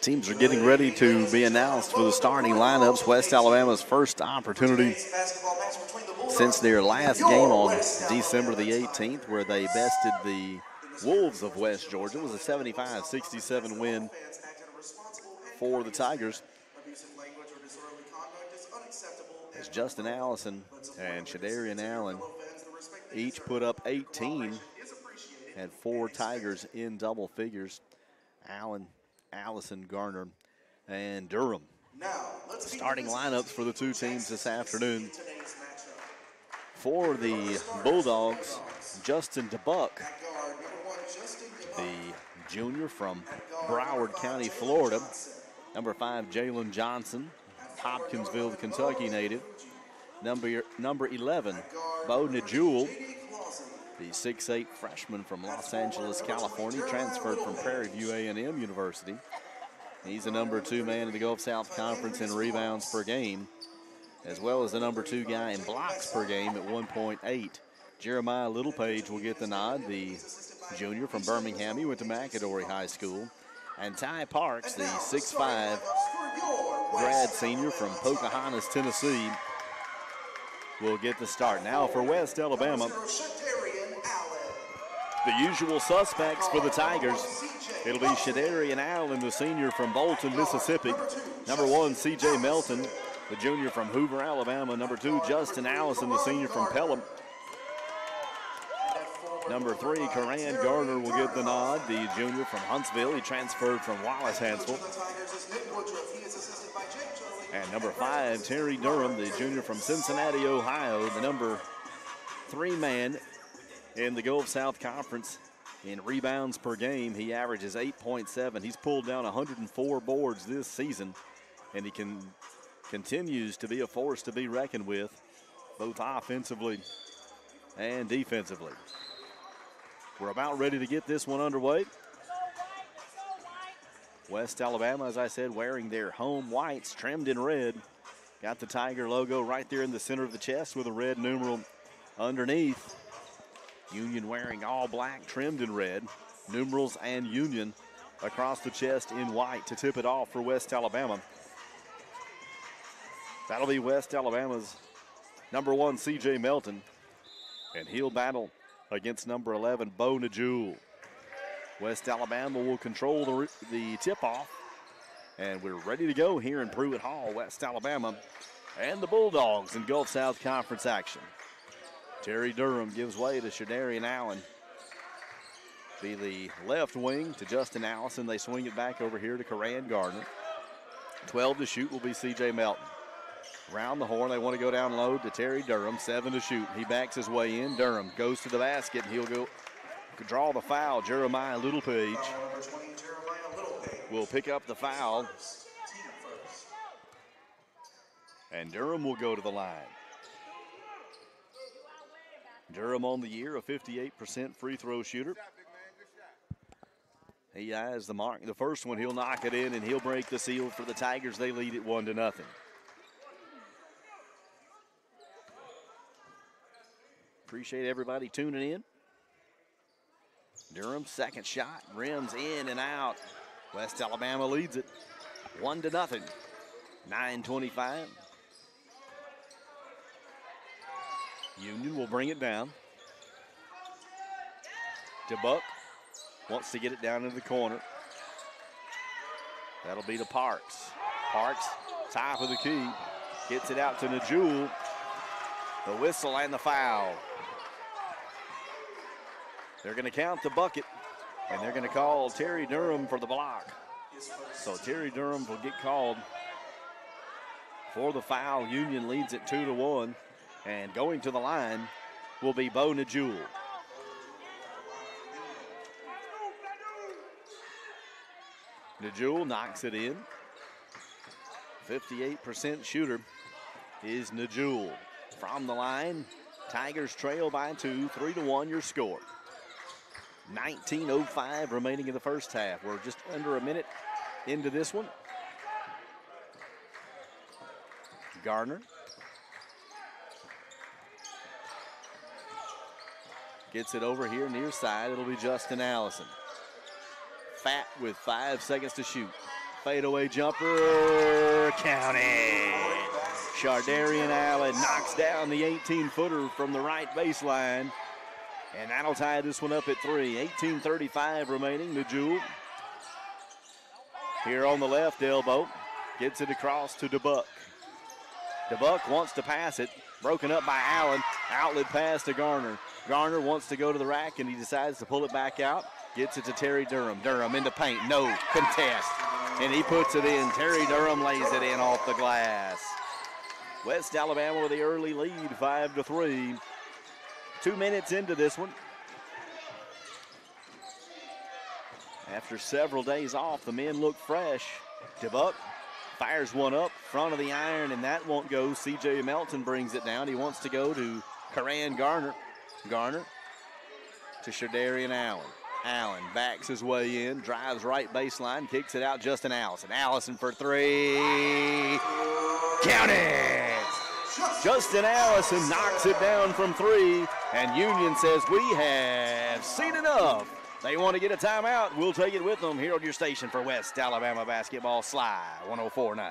Teams are getting ready to be announced for the starting lineups. West Alabama's first opportunity since their last game on December the 18th, where they bested the Wolves of West Georgia. It was a 75-67 win for the Tigers, as Justin Allison and Shadarian Allen each put up 18, had 4 Tigers in double figures. Allen, Allison, Garner, and Durham. Starting lineups for the two teams this afternoon. For the Bulldogs, Justin DeBuck, the junior from Broward County, Florida. Number 5, Jalen Johnson, Hopkinsville, Kentucky native. Number 11, Bo Najul, the 6'8" freshman from Los Angeles, California, transferred from Prairie View A&M University. He's the number 2 man in the Gulf South Conference in rebounds per game, as well as the number 2 guy in blocks per game at 1.8. Jeremiah Littlepage will get the nod, the junior from Birmingham. He went to McAdory High School. And Ty Parks, the 6'5" grad senior from Pocahontas, Tennessee, will get the start. Now for West Alabama, the usual suspects for the Tigers. It'll be Shadarian Allen, the senior from Bolton, Mississippi. Number 1, C.J. Melton, the junior from Hoover, Alabama. Number 2, Justin Allison, the senior from Pelham. Number 3, Karan Garner will get the nod, the junior from Huntsville. He transferred from Wallace Hansville. And number 5, Terry Durham, the junior from Cincinnati, Ohio, the number 3 man in the Gulf South Conference in rebounds per game. He averages 8.7. He's pulled down 104 boards this season, and he continues to be a force to be reckoned with, both offensively and defensively. We're about ready to get this one underway. West Alabama, as I said, wearing their home whites trimmed in red. Got the Tiger logo right there in the center of the chest with a red numeral underneath. Union wearing all black trimmed in red. Numerals and Union across the chest in white to tip it off for West Alabama. That'll be West Alabama's number 1, C.J. Melton. And he'll battle against number 11, Bo Najul. West Alabama will control the tip-off. And we're ready to go here in Pruitt Hall. West Alabama and the Bulldogs in Gulf South Conference action. Terry Durham gives way to Shadarian Allen. Be the left wing to Justin Allison. They swing it back over here to Karan Gardner. 12 to shoot will be C.J. Melton. Round the horn, they want to go down low to Terry Durham. 7 to shoot. He backs his way in. Durham goes to the basket, and he'll go draw the foul. Jeremiah Littlepage will pick up the foul. And Durham will go to the line. Durham on the year, a 58% free throw shooter. He has the mark. The first one, he'll knock it in, and he'll break the seal for the Tigers. They lead it 1-0. Appreciate everybody tuning in. Durham, second shot, rims in and out. West Alabama leads it 1-0. 9:25. Union will bring it down. DeBuck wants to get it down into the corner. That'll be to Parks. Parks, top of the key, gets it out to Najul. The whistle and the foul. They're going to count the bucket, and they're going to call Terry Durham for the block. So Terry Durham will get called for the foul. Union leads it 2-1. And going to the line will be Bo Najul. Najul knocks it in. 58% shooter is Najul. From the line, Tigers trail by 2, 3-1 your score. 19:05 remaining in the first half. We're just under a minute into this one. Garner gets it over here near side. It'll be Justin Allison. Fat with 5 seconds to shoot. fadeaway jumper. Count it. Shardarian Allen knocks down the 18-footer from the right baseline. And that'll tie this one up at 3. 18:35 remaining. Najul here on the left elbow. Gets it across to DeBuck. DeBuck wants to pass it. Broken up by Allen. Outlet pass to Garner. Garner wants to go to the rack, and he decides to pull it back out. Gets it to Terry Durham. Durham into paint. No contest. And he puts it in. Terry Durham lays it in off the glass. West Alabama with the early lead, 5-3. 2 minutes into this one. After several days off, the men look fresh. DeBuck fires one up, front of the iron, and that won't go. C.J. Melton brings it down. He wants to go to Karan Garner. Garner to Shardarian Allen. Allen backs his way in, drives right baseline, kicks it out. Justin Allison. Allison for 3. Count it! Justin Allison knocks it down from 3, and Union says, we have seen enough. They want to get a timeout. We'll take it with them here on your station for West Alabama basketball. Sly 104.9.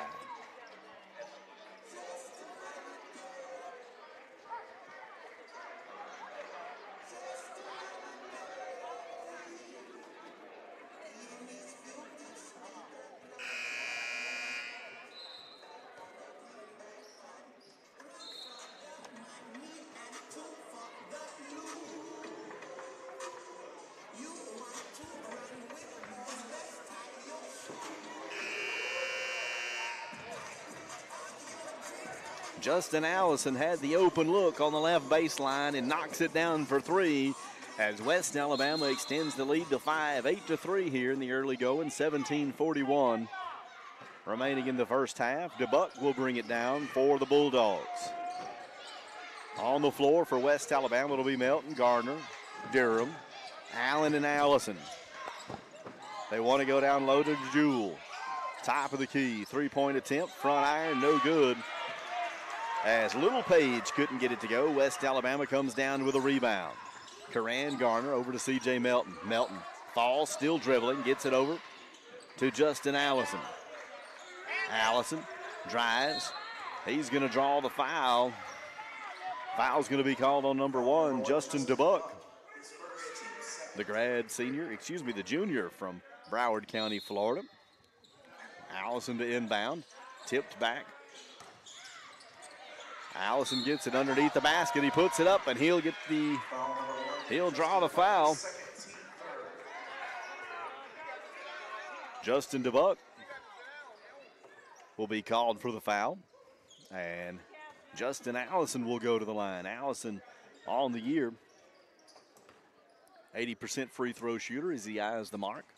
Justin Allison had the open look on the left baseline and knocks it down for 3 as West Alabama extends the lead to 5, 8-3 here in the early going, 17:41 remaining in the first half. DeBuck will bring it down for the Bulldogs. On the floor for West Alabama, it'll be Melton, Gardner, Durham, Allen, and Allison. They want to go down low to Jewell. Top of the key, three-point attempt, front iron, no good. As Little Page couldn't get it to go, West Alabama comes down with a rebound. Karan Garner over to C.J. Melton. Melton falls, still dribbling, gets it over to Justin Allison. Allison drives. He's going to draw the foul. Foul's going to be called on number 1, Justin DeBuck. The junior from Broward County, Florida. Allison to inbound, tipped back. Allison gets it underneath the basket. He puts it up, and he'll draw the foul. Justin DeBuck will be called for the foul, and Justin Allison will go to the line. Allison on the year, 80% free throw shooter as he eyes the mark.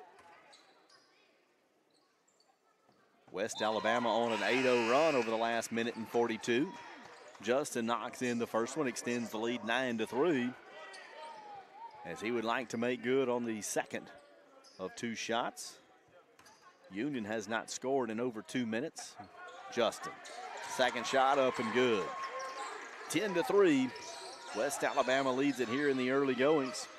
West Alabama on an 8-0 run over the last minute and 42. Justin knocks in the first one, extends the lead 9-3, as he would like to make good on the second of 2 shots. Union has not scored in over 2 minutes. Justin, second shot up and good. 10-3, West Alabama leads it here in the early goings.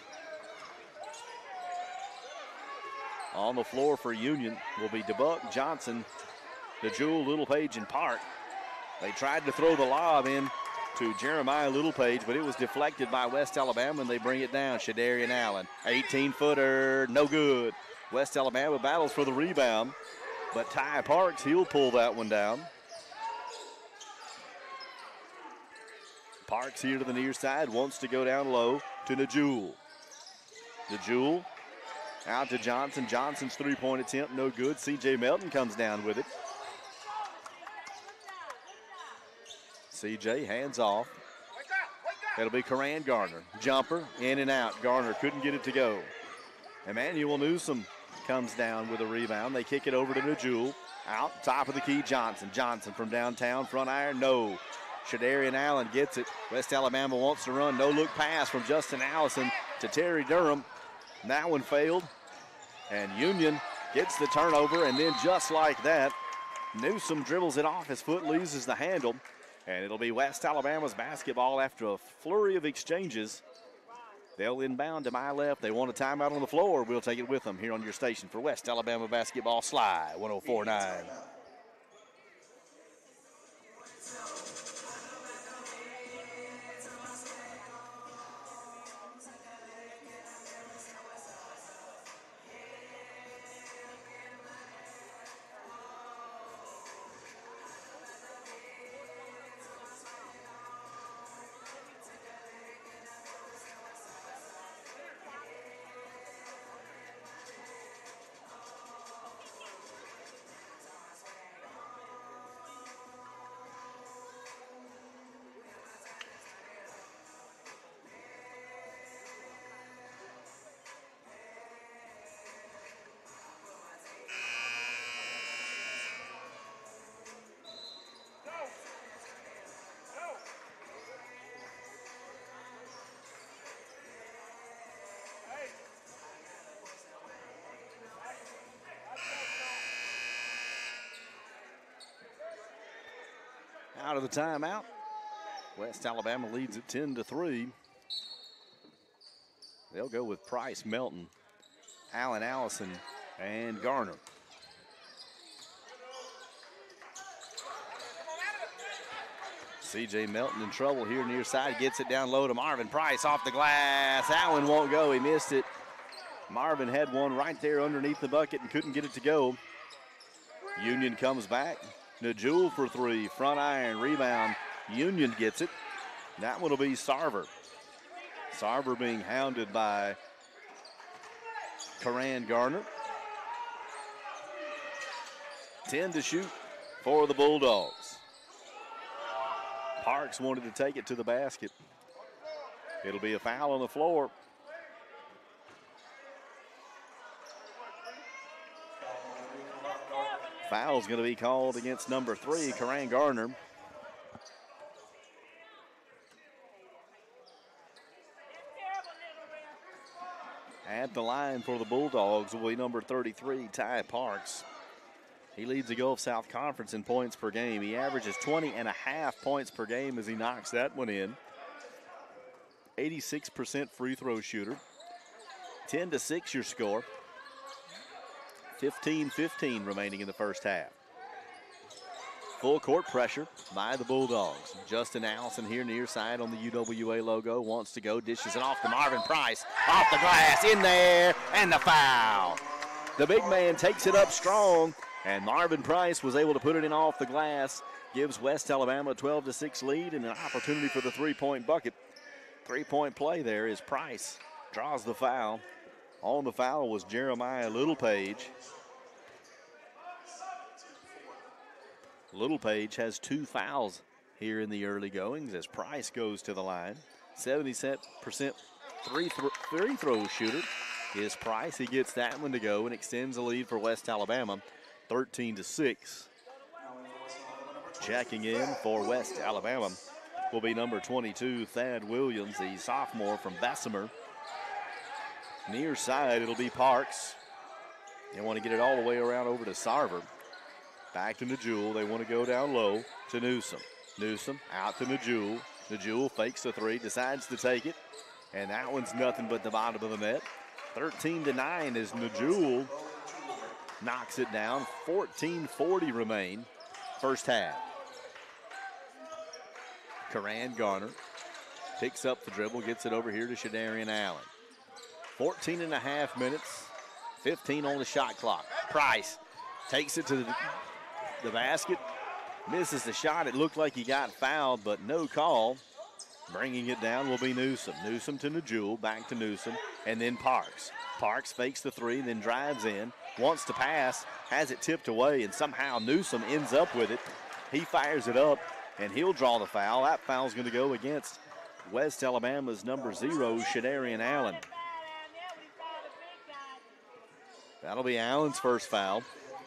On the floor for Union will be DeBuck, Johnson, DeJewel, Little Page, and Park. They tried to throw the lob in to Jeremiah Little Page, but it was deflected by West Alabama, and they bring it down. Shadarian Allen, 18-footer, no good. West Alabama battles for the rebound, but Ty Parks, he'll pull that one down. Parks here to the near side, wants to go down low to Najul. Najul out to Johnson. Johnson's three-point attempt, no good. C.J. Melton comes down with it. C.J. hands off. It'll be Karan Garner. Jumper, in and out. Garner couldn't get it to go. Emmanuel Newsom comes down with a rebound. They kick it over to Najul. Out, top of the key, Johnson. Johnson from downtown, front iron, no. Shadarian Allen gets it. West Alabama wants to run. No-look pass from Justin Allison to Terry Durham. That one failed. And Union gets the turnover, and then just like that, Newsom dribbles it off. His foot loses the handle. And it'll be West Alabama's basketball after a flurry of exchanges. They'll inbound to my left. They want a timeout on the floor. We'll take it with them here on your station for West Alabama Basketball Sly 104.9. Out of the timeout. West Alabama leads it 10-3. They'll go with Price, Melton, Allen Allison, and Garner. C.J. Melton in trouble here near side. Gets it down low to Marvin Price off the glass. Allen won't go. He missed it. Marvin had one right there underneath the bucket and couldn't get it to go. Union comes back. Najul for three. Front iron. Rebound. Union gets it. That one will be Sarver. Sarver being hounded by Karan Garner. 10 to shoot for the Bulldogs. Parks wanted to take it to the basket. It'll be a foul on the floor. Foul's going to be called against number 3, Karan Garner. At the line for the Bulldogs will be number 33, Ty Parks. He leads the Gulf South Conference in points per game. He averages 20.5 points per game as he knocks that one in. 86% free throw shooter. 10-6 your score. 15-15 remaining in the first half. Full court pressure by the Bulldogs. Justin Allison here near side on the UWA logo. Wants to go, dishes it off to Marvin Price. Off the glass, in there, and the foul. The big man takes it up strong, and Marvin Price was able to put it in off the glass. Gives West Alabama a 12-6 lead and an opportunity for the three-point bucket. Three-point play there is Price. Draws the foul. On the foul was Jeremiah Littlepage. Littlepage has 2 fouls here in the early goings as Price goes to the line. 70% free throw shooter is Price. He gets that one to go and extends the lead for West Alabama, 13-6. Checking in for West Alabama will be number 22, Thad Williams, the sophomore from Bessemer. Near side, it'll be Parks. They want to get it all the way around over to Sarver. Back to Najul. They want to go down low to Newsom. Newsom out to Najul. Najul fakes the three, decides to take it. And that one's nothing but the bottom of the net. 13-9 as Najul knocks it down. 14:40 remain. First half. Karan Garner picks up the dribble, gets it over here to Shadarian Allen. 14.5 minutes, 15 on the shot clock. Price takes it to the basket, misses the shot. It looked like he got fouled, but no call. Bringing it down will be Newsom. Newsom to Najul, back to Newsom, and then Parks. Parks fakes the three, then drives in, wants to pass, has it tipped away, and somehow Newsom ends up with it. He fires it up, and he'll draw the foul. That foul's going to go against West Alabama's number 0, Shadarian Allen. That'll be Allen's first foul.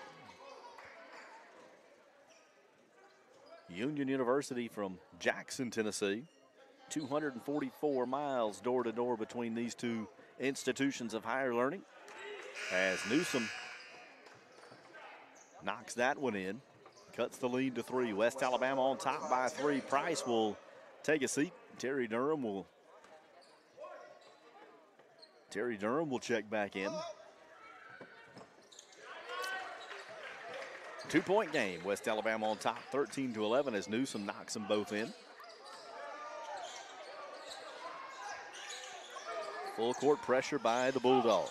Union University from Jackson, Tennessee. 244 miles door to door between these two institutions of higher learning. As Newsom knocks that one in, cuts the lead to 3. West Alabama on top by 3. Price will take a seat. Terry Durham will Terry Durham will check back in. 2-point game. West Alabama on top, 13-11 as Newsom knocks them both in. Full court pressure by the Bulldogs.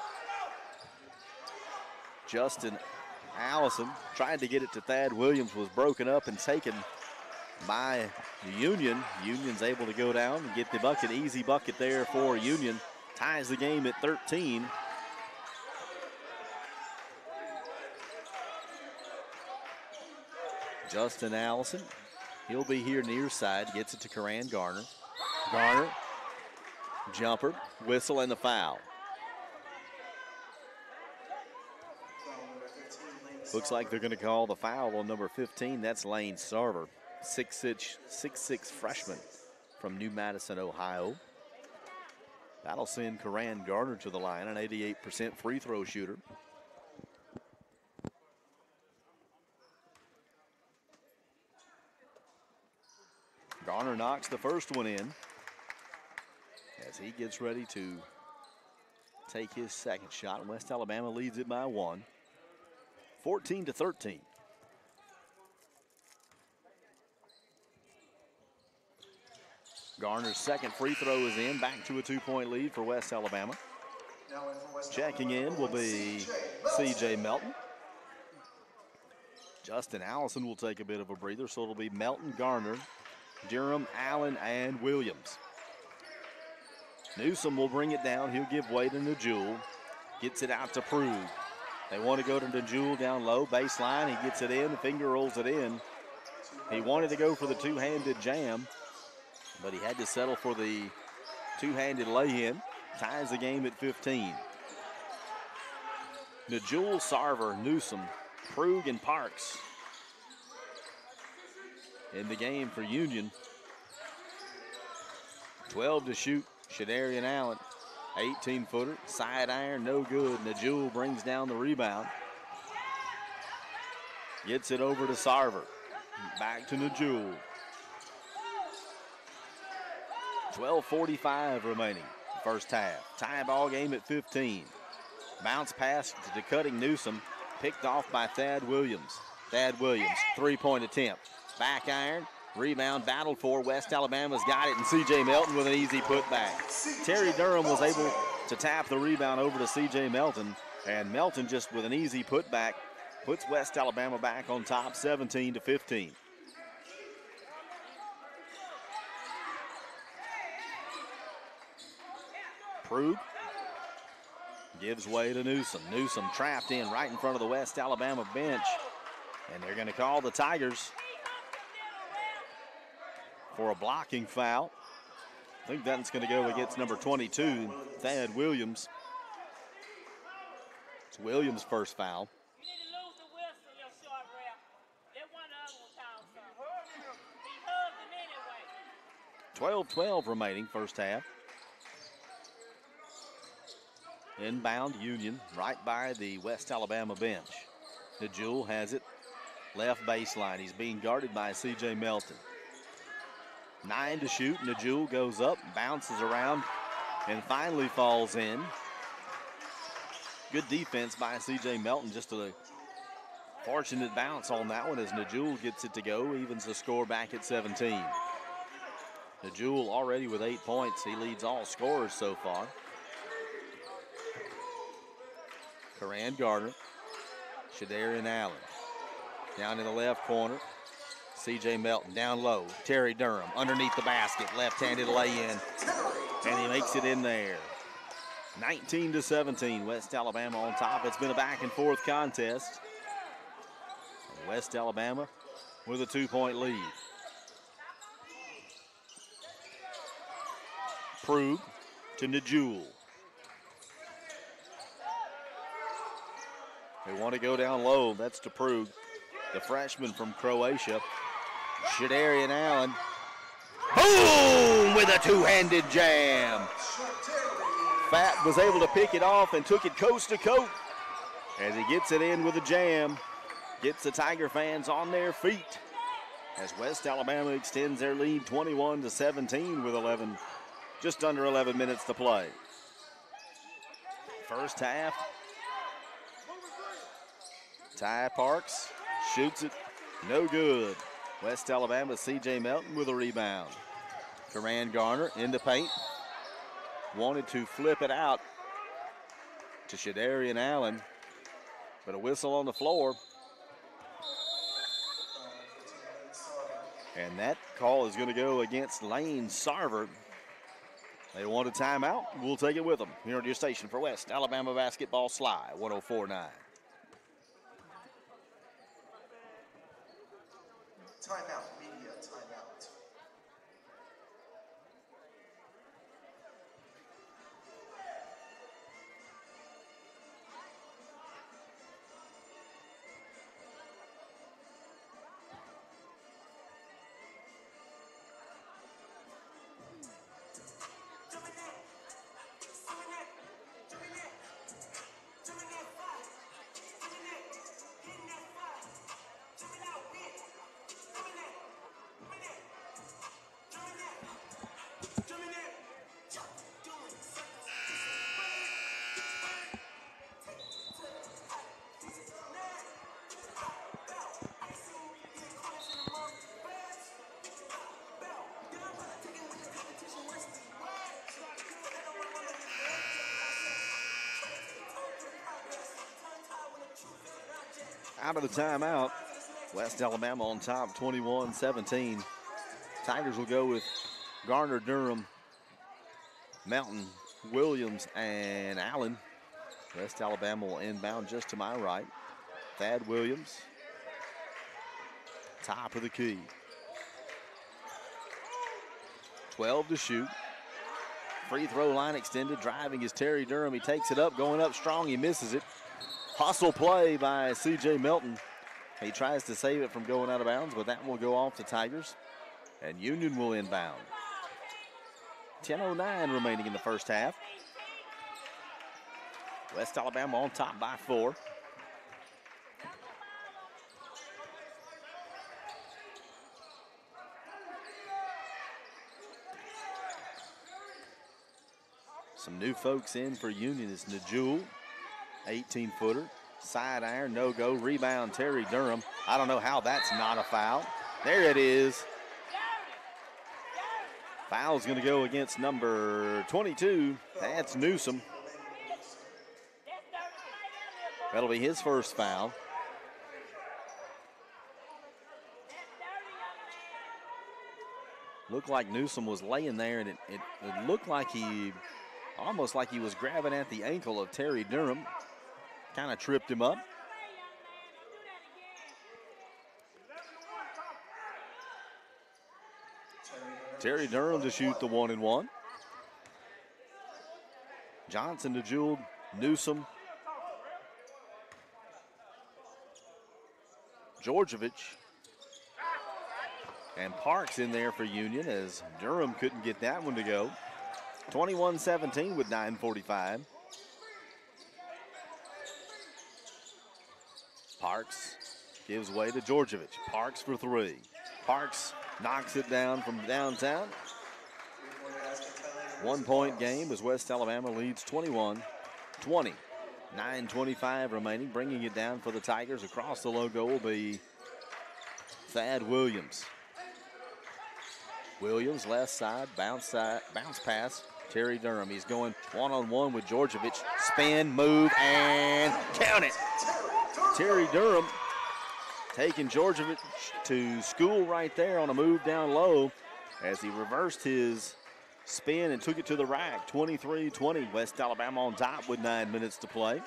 Justin Allison tried to get it to Thad Williams, was broken up and taken by the Union. Union's able to go down and get the bucket. Easy bucket there for Union. Ties the game at 13. Justin Allison, he'll be here near side, gets it to Karan Garner. Garner, jumper, whistle, and the foul. Looks like they're going to call the foul on number 15. That's Lane Sarver, 6'6" freshman from New Madison, Ohio. That'll send Karan Garner to the line, an 88% free throw shooter. Garner knocks the first one in as he gets ready to take his second shot. West Alabama leads it by 1, 14-13. Garner's second free throw is in, back to a 2-point lead for West Alabama. Checking in will be C.J. Melton. Justin Allison will take a bit of a breather, so it'll be Melton, Garner, Durham, Allen, and Williams. Newsom will bring it down. He'll give way to Najul. Gets it out to Prue. They want to go to Najul down low. Baseline, he gets it in. Finger rolls it in. He wanted to go for the two-handed jam, but he had to settle for the two-handed lay-in. Ties the game at 15. Najul, Sarver, Newsom, Prue, and Parks in the game for Union. 12 to shoot. Shadarian Allen, 18-footer, side iron, no good. Najul brings down the rebound. Gets it over to Sarver. Back to Najul. 12:45 remaining, first half. Tie ball game at 15. Bounce pass to cutting Newsom, picked off by Thad Williams. Thad Williams, three-point attempt. Back iron, rebound battled for. West Alabama's got it, and C.J. Melton with an easy putback. Terry Durham was able to tap the rebound over to C.J. Melton, and Melton just with an easy putback puts West Alabama back on top, 17-15. Prue gives way to Newsom. Newsom trapped in right in front of the West Alabama bench, and they're going to call the Tigers for a blocking foul. I think that's going to go against number 22, Thad Williams. It's Williams' first foul. 12-12 remaining, first half. Inbound Union right by the West Alabama bench. Najul has it, left baseline. He's being guarded by C.J. Melton. 9 to shoot. Najul goes up, bounces around, and finally falls in. Good defense by C.J. Melton. Just a fortunate bounce on that one as Najul gets it to go, evens the score back at 17. Najul already with 8 points. He leads all scorers so far. Karan Gardner, Shadarian Allen. Down in the left corner, C.J. Melton down low. Terry Durham underneath the basket, left-handed lay-in, and he makes it in there. 19-17, West Alabama on top. It's been a back-and-forth contest. West Alabama with a 2-point lead. Prue to Najul. They want to go down low. That's to Prue, the freshman from Croatia. Shadarian Allen. Boom! With a two-handed jam. Fat was able to pick it off and took it coast to coast as he gets it in with a jam. Gets the Tiger fans on their feet as West Alabama extends their lead 21-17 with just under 11 minutes to play. First half. Ty Parks shoots it. No good. West Alabama, C.J. Melton with a rebound. Karan Garner in the paint. Wanted to flip it out to Shadarian Allen, but a whistle on the floor. And that call is going to go against Lane Sarver. They want a timeout. We'll take it with them here on your station for West Alabama Basketball Sly 104.9. Timeout, media, timeout. Out of the timeout, West Alabama on top, 21-17. Tigers will go with Garner, Durham, Melton, Williams, and Allen. West Alabama will inbound just to my right. Thad Williams, top of the key. 12 to shoot. Free throw line extended. Driving is Terry Durham. He takes it up, going up strong. He misses it. Hustle play by C.J. Melton. He tries to save it from going out of bounds, but that will go off the Tigers. And Union will inbound. 10:09 remaining in the first half. West Alabama on top by 4. Some new folks in for Union is Najul, 18-footer. Side iron, no go. Rebound, Terry Durham. I don't know how that's not a foul. There it is. Foul's going to go against number 22. That's Newsom. That'll be his first foul. Looked like Newsom was laying there, and it looked like almost like he was grabbing at the ankle of Terry Durham. Kind of tripped him up. Terry Durham to shoot the 1-and-1. Johnson to Jewel, Newsom, Georgievich, and Parks in there for Union as Durham couldn't get that one to go. 21-17 with 9:45. Parks gives way to Georgievich. Parks for 3. Parks knocks it down from downtown. 1-point game as West Alabama leads 21-20. 9:25 remaining, bringing it down for the Tigers. Across the logo will be Thad Williams. Williams left side, bounce pass. Terry Durham. He's going one-on-one with Georgievich. Spin, move, and count it. Terry Durham taking Georgievich to school right there on a move down low as he reversed his spin and took it to the rack. 23-20. West Alabama on top with 9 minutes to play.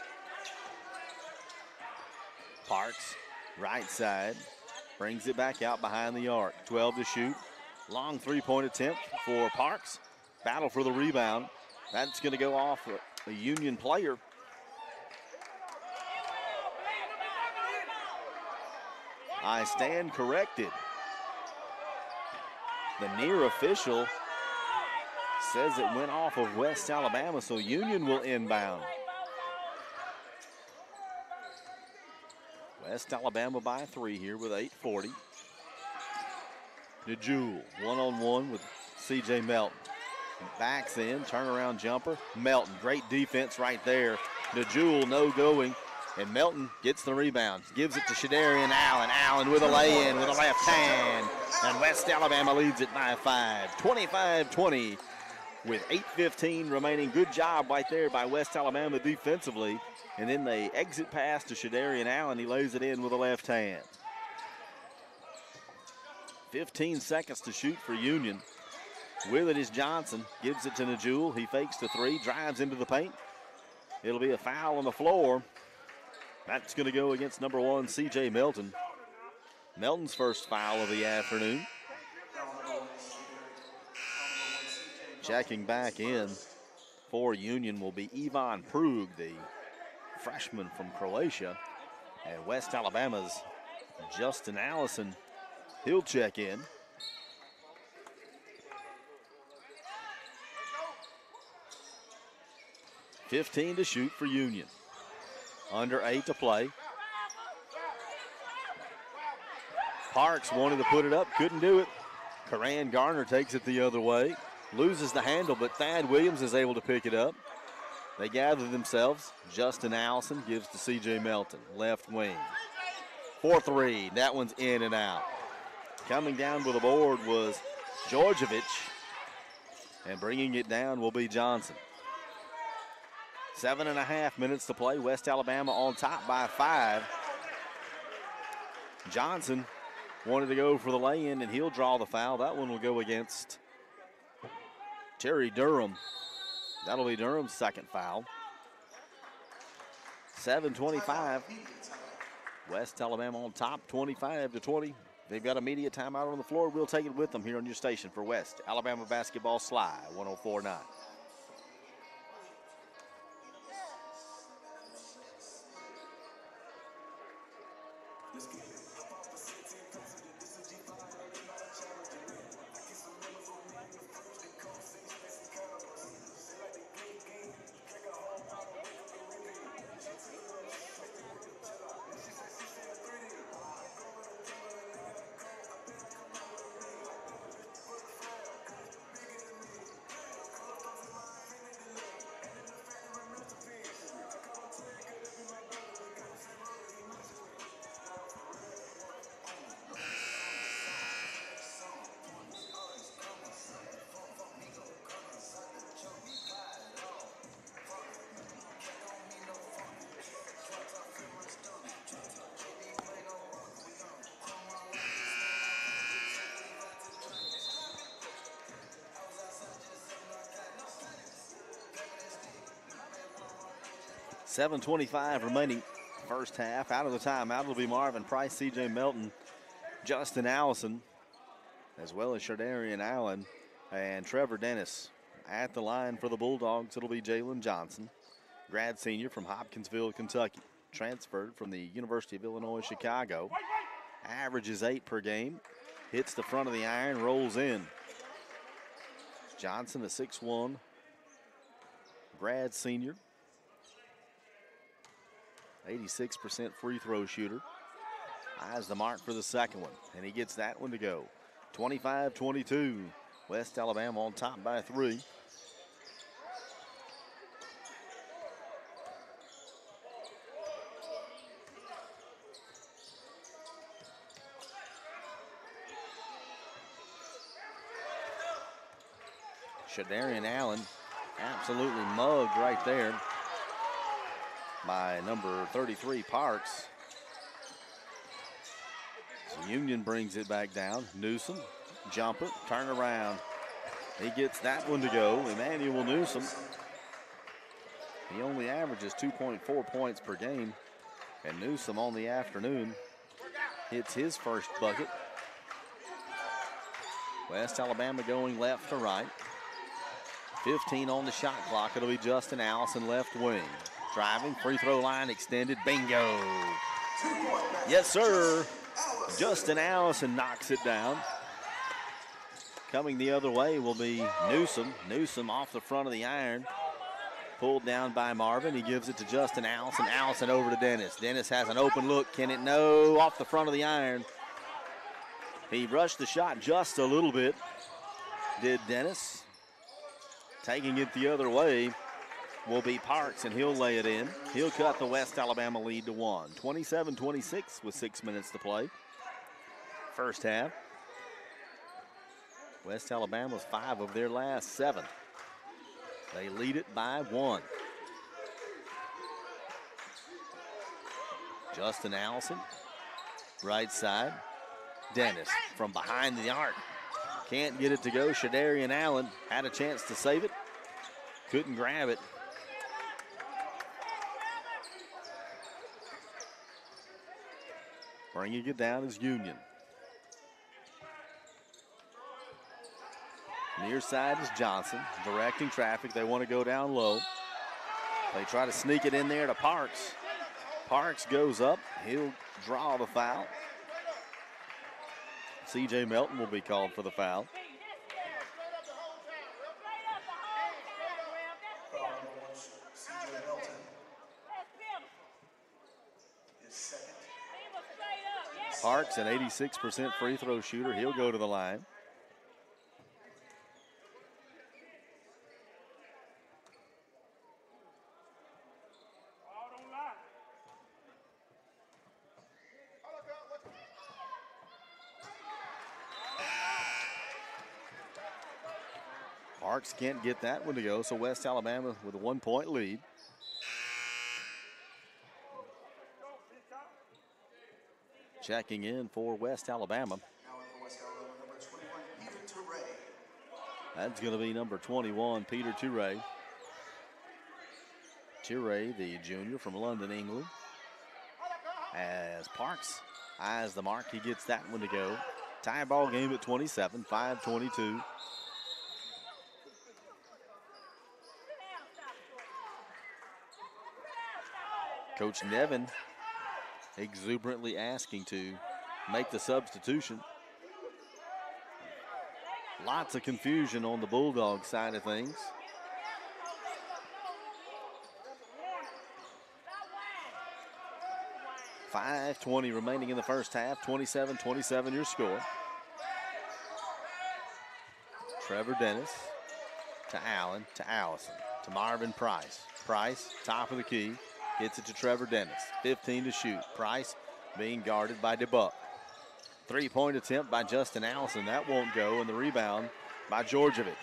Parks, right side, brings it back out behind the arc. 12 to shoot. Long three-point attempt for Parks. Battle for the rebound. That's going to go off a Union player. I stand corrected. The near official says it went off of West Alabama, so Union will inbound. West Alabama by 3 here with 8:40. Najul, one-on-one with C.J. Melton. Backs in, turnaround jumper. Melton, great defense right there. Najul no going. And Melton gets the rebound, gives it to Shadarian Allen. Allen with a lay-in with a left hand. And West Alabama leads it by 5, 25-20 with 8:15 remaining. Good job right there by West Alabama defensively. And then they exit pass to Shadarian Allen. He lays it in with a left hand. 15 seconds to shoot for Union. With it is Johnson, gives it to Najul. He fakes the three, drives into the paint. It'll be a foul on the floor. That's going to go against number 1, C.J. Melton. Melton's first foul of the afternoon. Checking back in for Union will be Ivan Prug, the freshman from Croatia. And West Alabama's Justin Allison, he'll check in. .15 to shoot for Union. Under 8 to play. Parks wanted to put it up, couldn't do it. Karan Garner takes it the other way. Loses the handle, but Thad Williams is able to pick it up. They gather themselves. Justin Allison gives to C.J. Melton, left wing. 4-3, that one's in and out. Coming down with the board was Georgievich, and bringing it down will be Johnson. 7.5 minutes to play. West Alabama on top by 5. Johnson wanted to go for the lay-in, and he'll draw the foul. That one will go against Terry Durham. That'll be Durham's second foul. 7:25. West Alabama on top, 25-20. They've got a media timeout on the floor. We'll take it with them here on your station for West Alabama Basketball Sly 104.9. .7:25 remaining first half. Out of the timeout will be Marvin Price, C.J. Melton, Justin Allison, as well as Shadarian Allen and Trevor Dennis. At the line for the Bulldogs, it'll be Jalen Johnson, grad senior from Hopkinsville, Kentucky. Transferred from the University of Illinois, Chicago. Averages 8 per game. Hits the front of the iron, rolls in. Johnson, a 6'1", grad senior. 86% free throw shooter. Eyes the mark for the second one, and he gets that one to go. 25-22. West Alabama on top by 3. Shadarian Allen absolutely mugged right there by number 33, Parks. So Union brings it back down. Newsom, jumper, turn around. He gets that one to go. Emmanuel Newsom. He only averages 2.4 points per game. And Newsom on the afternoon hits his first bucket. West Alabama going left to right. 15 on the shot clock. It'll be Justin Allison, left wing. Driving, free throw line extended, bingo. Yes, sir. Justin Allison knocks it down. Coming the other way will be Newsom. Newsom off the front of the iron. Pulled down by Marvin. He gives it to Justin Allison. Allison over to Dennis. Dennis has an open look. Can it? No. Off the front of the iron. He rushed the shot just a little bit. Did Dennis. Taking it the other way. will be Parks, and he'll lay it in. He'll cut the West Alabama lead to 1. 27-26 with 6 minutes to play. First half. West Alabama's 5 of their last 7. They lead it by 1. Justin Allison, right side. Dennis from behind the arc. Can't get it to go. Shadarian Allen had a chance to save it. Couldn't grab it. Bringing it down is Union. Near side is Johnson, directing traffic. They want to go down low. They try to sneak it in there to Parks. Parks goes up. He'll draw the foul. C.J. Melton will be called for the foul. C.J. Melton. His second. Parks, an 86% free throw shooter. He'll go to the line. Parks can't get that one to go, so West Alabama with a 1-point lead. Checking in for West Alabama. Now in for West Alabama, number 21, Peter Toure. That's going to be number 21, Peter Toure. Toure, the junior from London, England. As Parks eyes the mark, he gets that one to go. Tie ball game at 27, 5:22. Coach Nevin exuberantly asking to make the substitution. Lots of confusion on the Bulldog side of things. .5:20 remaining in the first half. 27-27 your score. Trevor Dennis to Allen to Allison to Marvin Price. Price, top of the key. Gets it to Trevor Dennis. 15 to shoot. Price being guarded by DeBuck. Three-point attempt by Justin Allison. That won't go. And the rebound by Djordjevic.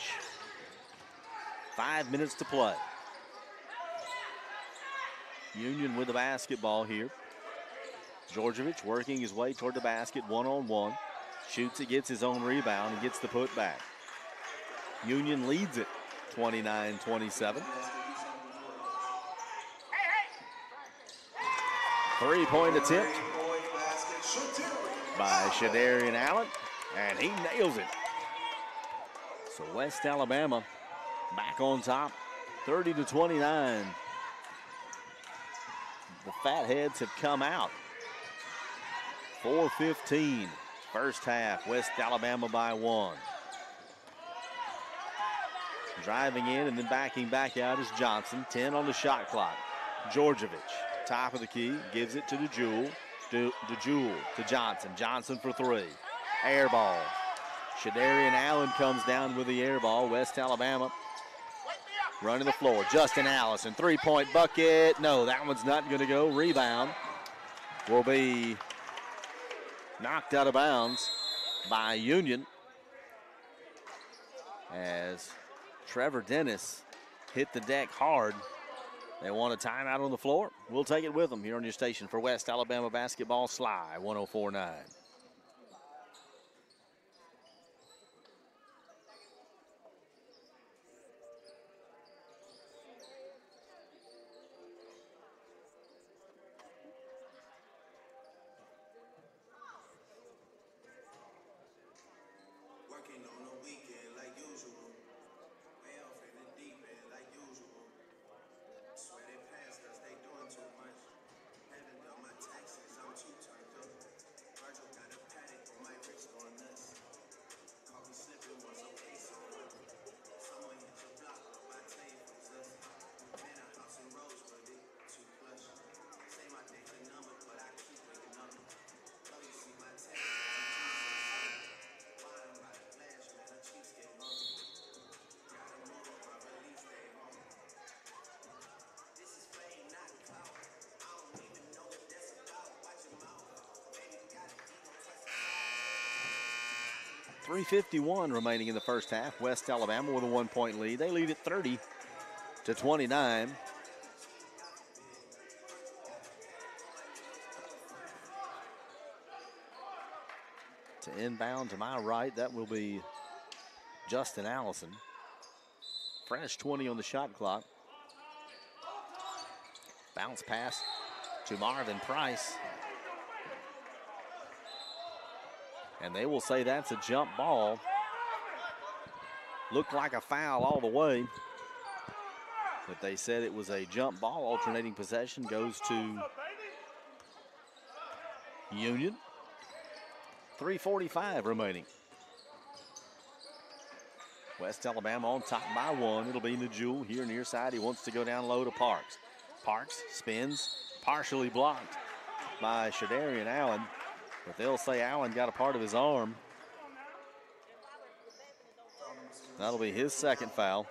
5 minutes to play. Union with the basketball here. Djordjevic working his way toward the basket one-on-one. Shoots it, gets his own rebound, and gets the putback. Union leads it 29-27. Three-point attempt by Shadarian Allen, and he nails it. So West Alabama back on top, 30-29. The Fatheads have come out. 4:15, first half, West Alabama by 1. Driving in and then backing back out is Johnson, 10 on the shot clock. Djordjevic. Top of the key, gives it to DeJewel. DeJewel to Johnson. Johnson for 3. Air ball. Shadarian Allen comes down with the air ball. West Alabama running the floor. Justin Allison, three-point bucket. No, that one's not going to go. Rebound will be knocked out of bounds by Union as Trevor Dennis hit the deck hard. They want a timeout on the floor. We'll take it with them here on your station for West Alabama basketball. Sly 104.9. Working on a weekend like usual. Way off in the deep end like usual. Swear they passed us, they doing too much. Haven't done my taxes, I'm too turned up. Virgil 3:51 remaining in the first half. West Alabama with a 1-point lead. They lead at 30-29. To inbound to my right, that will be Justin Allison. Fresh 20 on the shot clock. Bounce pass to Marvin Price. And they will say that's a jump ball. Looked like a foul all the way, but they said it was a jump ball. Alternating possession goes to Union. 3:45 remaining. West Alabama on top by 1. It'll be Najul here near side. He wants to go down low to Parks. Parks spins, partially blocked by Shadarian Allen, but they'll say Allen got a part of his arm. That'll be his second foul.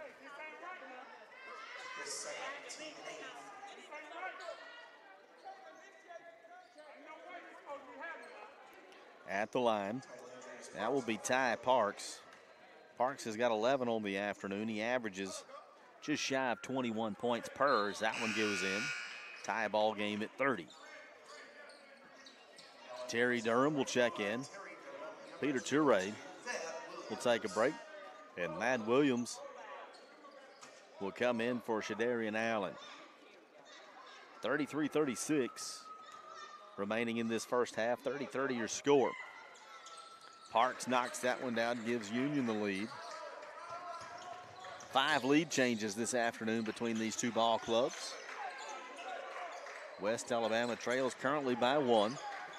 At the line, that will be Ty Parks. Parks has got 11 on the afternoon. He averages just shy of 21 points per as that one goes in. Tie ball game at 30. Terry Durham will check in. Peter Toure will take a break. And Matt Williams will come in for Shadarian Allen. 33-36 remaining in this first half. 30-30 your score. Parks knocks that one down, gives Union the lead. 5 lead changes this afternoon between these two ball clubs. West Alabama trails currently by 1.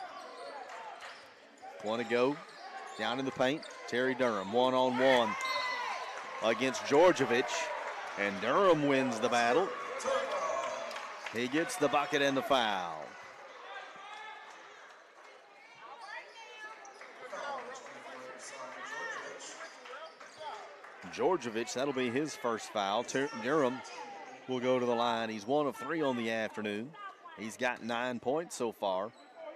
1 to go. Down in the paint, Terry Durham, 1-on-1 against Georgievich, and Durham wins the battle. He gets the bucket and the foul. Georgievich, that'll be his first foul. Durham will go to the line. He's 1 of 3 on the afternoon. He's got 9 points so far.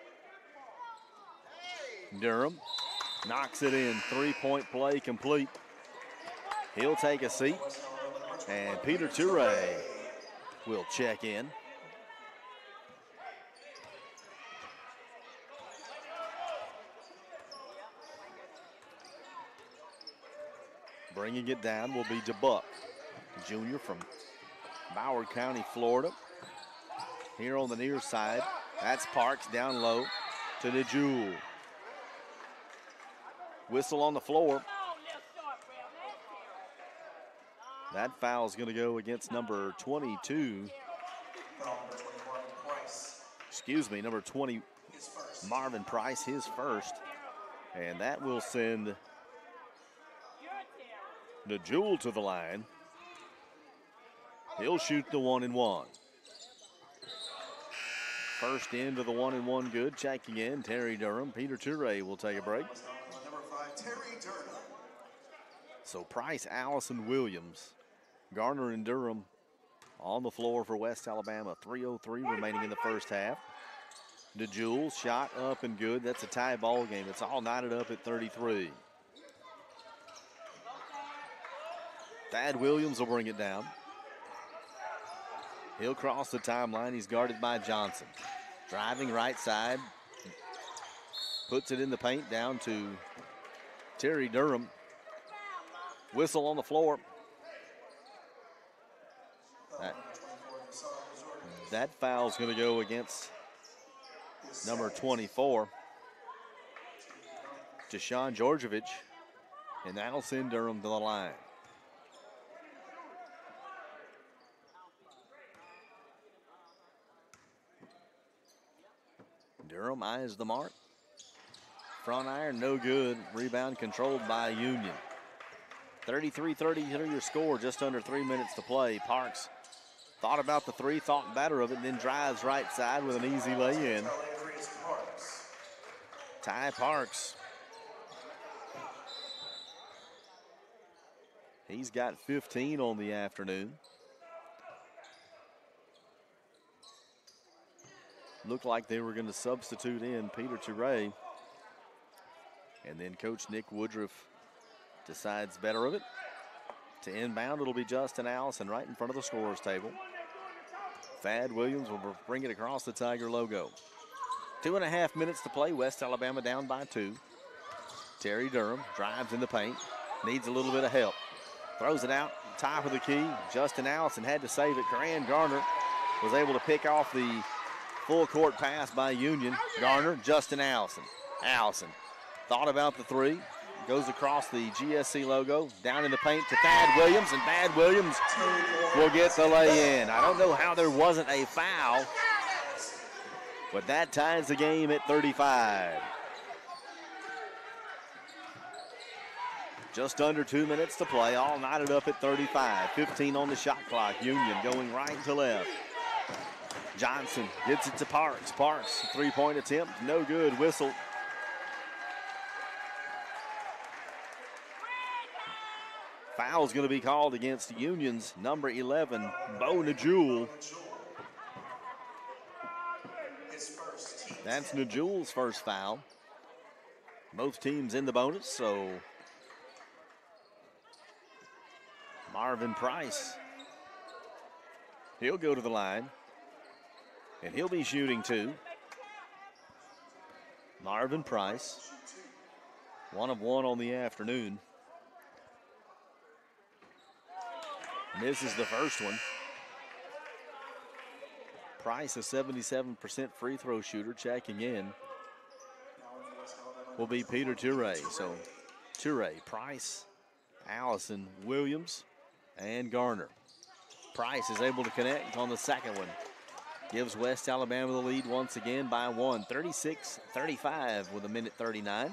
Durham knocks it in. 3-point play complete. He'll take a seat, and Peter Toure will check in. Bringing it down will be DeBuck, junior from Broward County, Florida. Here on the near side, that's Parks down low to Najul. Whistle on the floor. That foul is going to go against number 22. Excuse me, number 20, Marvin Price, his first. And that will send Najul to the line. He'll shoot the 1-and-1. First into the 1-and-1 good. Checking in, Terry Durham. Peter Toure will take a break. Number 5, Terry Durham. So Price, Allison, Williams, Garner, and Durham on the floor for West Alabama. 3:03 remaining in the first half. Najul shot up and good. That's a tie ball game. It's all knotted up at 33. Thad Williams will bring it down. He'll cross the timeline. He's guarded by Johnson. Driving right side. Puts it in the paint down to Terry Durham. Whistle on the floor. That foul's going to go against number 24, Deshaun Georgievich, and that'll send Durham to the line. Durham eyes the mark. Front iron, no good. Rebound controlled by Union. 33-33 your score, just under 3 minutes to play. Parks thought about the three, thought better of it, and then drives right side with an easy lay-in. Ty Parks. He's got 15 on the afternoon. Looked like they were going to substitute in Peter Toure. And then Coach Nick Woodruff decides better of it. To inbound, it'll be Justin Allison right in front of the scorer's table. Thad Williams will bring it across the Tiger logo. 2.5 minutes to play. West Alabama down by 2. Terry Durham drives in the paint. Needs a little bit of help. Throws it out, top of the key. Justin Allison had to save it. Coran Garner was able to pick off the full court pass by Union. Garner, Justin Allison. Allison thought about the three. Goes across the GSC logo, down in the paint to Thad Williams, and Thad Williams will get the lay-in. I don't know how there wasn't a foul, but that ties the game at 35. Just under 2 minutes to play, all knotted up at 35. 15 on the shot clock. Union going right to left. Johnson gets it to Parks. Parks, three-point attempt, no good. Whistle. Foul's going to be called against Union's number 11, Bo Najul. That's Najul's first foul. Both teams in the bonus, so Marvin Price, he'll go to the line, and he'll be shooting 2. Marvin Price, 1 of 1 on the afternoon. Misses the first one. Price, a 77% free throw shooter, checking in, will be Peter Toure. So Toure, Price, Allison, Williams, and Garner. Price is able to connect on the second one. Gives West Alabama the lead once again by 1. 36-35 with 1:39.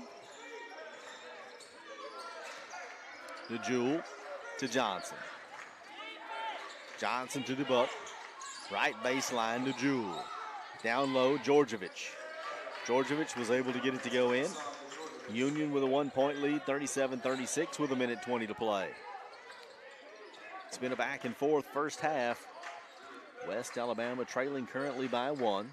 Najul to Johnson. Johnson to DeBuck. Right baseline to Jewell. Down low, Georgievich. Georgievich was able to get it to go in. Union with a 1-point lead, 37-36 with 1:20 to play. It's been a back and forth first half. West Alabama trailing currently by 1.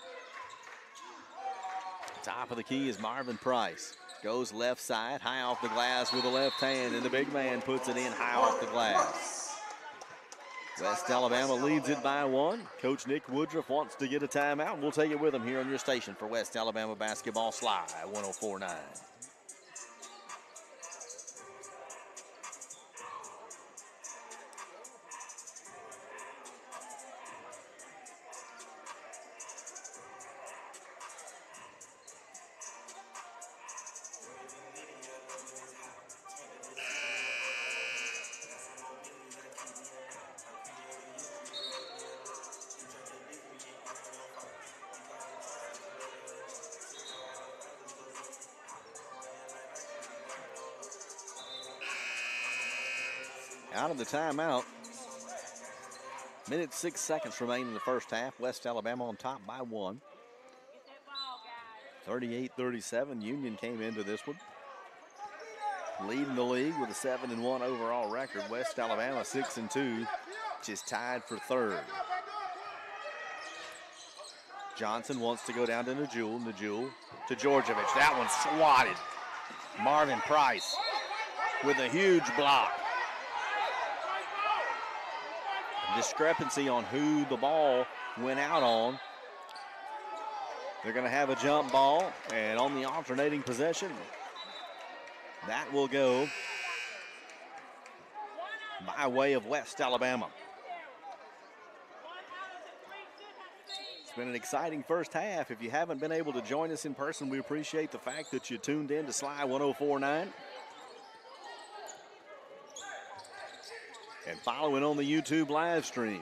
Top of the key is Marvin Price. Goes left side, high off the glass with the left hand, and the big man puts it in high off the glass. West Alabama leads it by 1. Coach Nick Woodruff wants to get a timeout. We'll take it with him here on your station for West Alabama Basketball Slide 104.9. Out of the timeout. 6 minutes remain in the first half. West Alabama on top by 1. 38-37. Union came into this one leading the league with a 7-1 overall record. West Alabama 6-2, just tied for third. Johnson wants to go down to Najul. Najul to Georgievich. That one's swatted. Marvin Price with a huge block. Discrepancy on who the ball went out on. They're going to have a jump ball, and on the alternating possession, that will go by way of West Alabama. It's been an exciting first half. If you haven't been able to join us in person, we appreciate the fact that you tuned in to Slide 104.9. And following on the YouTube live stream.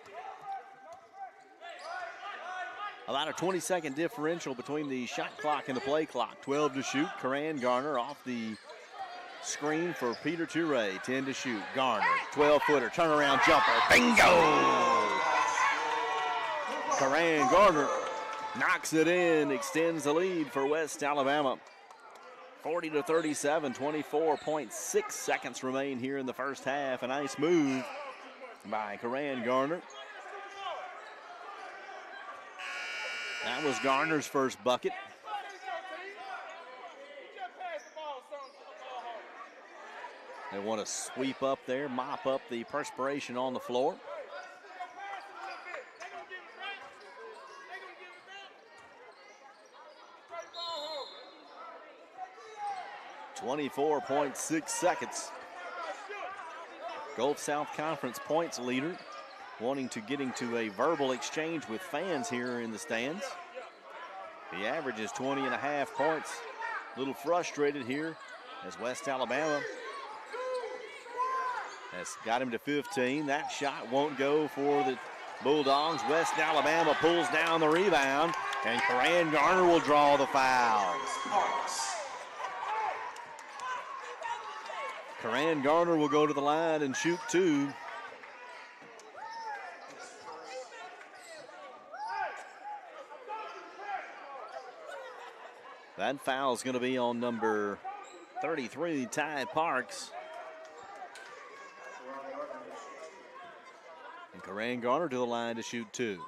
About a 20-second differential between the shot clock and the play clock. 12 to shoot. Coran Garner off the screen for Peter Toure. 10 to shoot. Garner, 12-footer, turnaround jumper. Bingo! Coran Garner knocks it in, extends the lead for West Alabama. 40-37, 24.6 seconds remain here in the first half. A nice move by Coran Garner. That was Garner's first bucket. They want to sweep up there, mop up the perspiration on the floor. 24.6 seconds. Gulf South Conference points leader wanting to get into a verbal exchange with fans here in the stands. The average is 20.5 points. A little frustrated here as West Alabama has got him to 15. That shot won't go for the Bulldogs. West Alabama pulls down the rebound, and Coran Garner will draw the foul. Coran Garner will go to the line and shoot 2. That foul is going to be on number 33, Ty Parks. And Coran Garner to the line to shoot 2.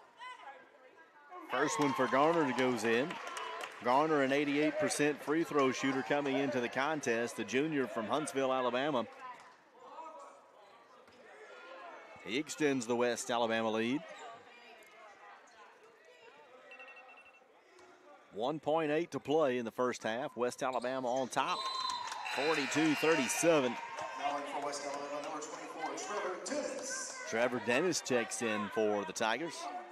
First one for Garner goes in. Garner, an 88% free throw shooter coming into the contest, the junior from Huntsville, Alabama. He extends the West Alabama lead. 1.8 to play in the first half. West Alabama on top, 42-37. For West Alabama, number 24, Trevor Dennis. Trevor Dennis checks in for the Tigers.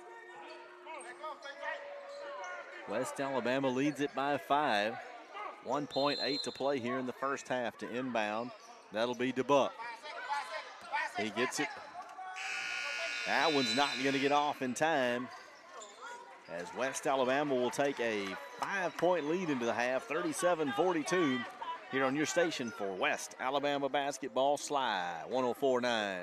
West Alabama leads it by 5. 1.8 to play here in the first half to inbound. That'll be DeBuck. He gets it. That one's not going to get off in time, as West Alabama will take a 5-point lead into the half, 37-42, here on your station for West Alabama basketball. Sly 104.9.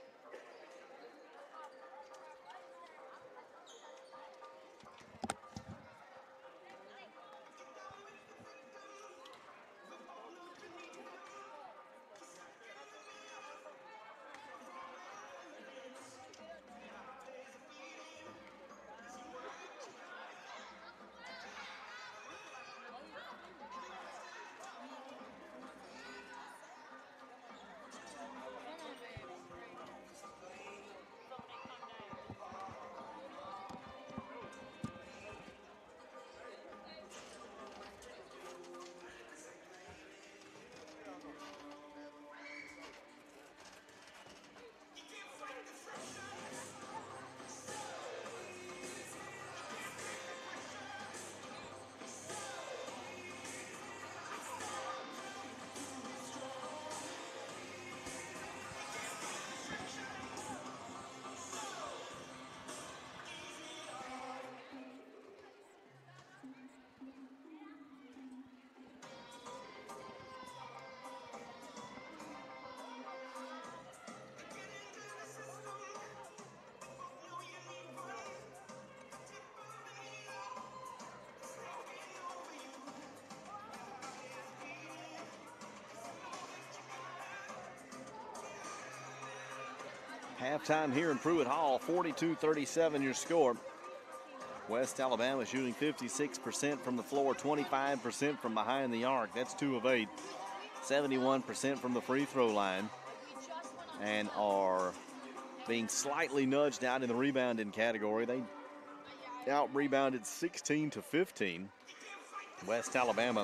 Halftime here in Pruitt Hall, 42-37 your score. West Alabama shooting 56% from the floor, 25% from behind the arc. That's 2 of 8. 71% from the free throw line, and are being slightly nudged out in the rebounding category. They out-rebounded 16-15. West Alabama.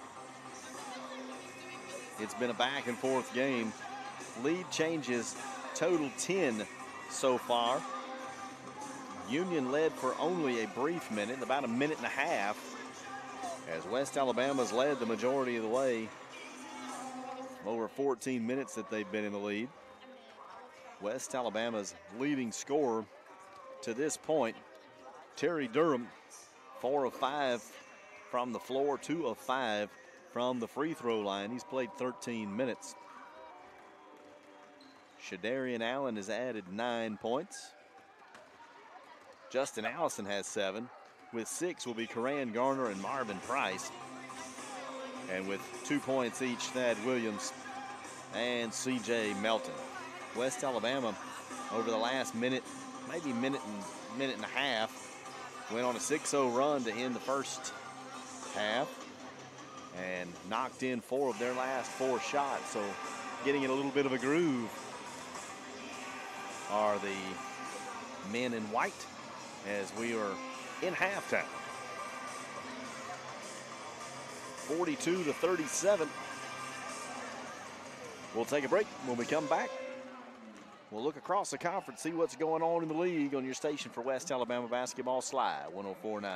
It's been a back-and-forth game. Lead changes, total 10 so far. Union led for only a brief minute, about a minute and a half, as West Alabama's led the majority of the way. Over 14 minutes that they've been in the lead. West Alabama's leading scorer to this point, Terry Durham, 4 of 5 from the floor, 2 of 5 from the free throw line. He's played 13 minutes. Shadarian Allen has added 9 points. Justin Allison has 7. With 6 will be Coran Garner and Marvin Price. And with 2 points each, Thad Williams and CJ Melton. West Alabama, over the last minute, maybe minute and a half, went on a 6-0 run to end the first half and knocked in 4 of their last 4 shots. So getting in a little bit of a groove are the men in white as we are in halftime. 42-37. We'll take a break. When we come back, we'll look across the conference, see what's going on in the league on your station for West Alabama basketball, Sly 104.9.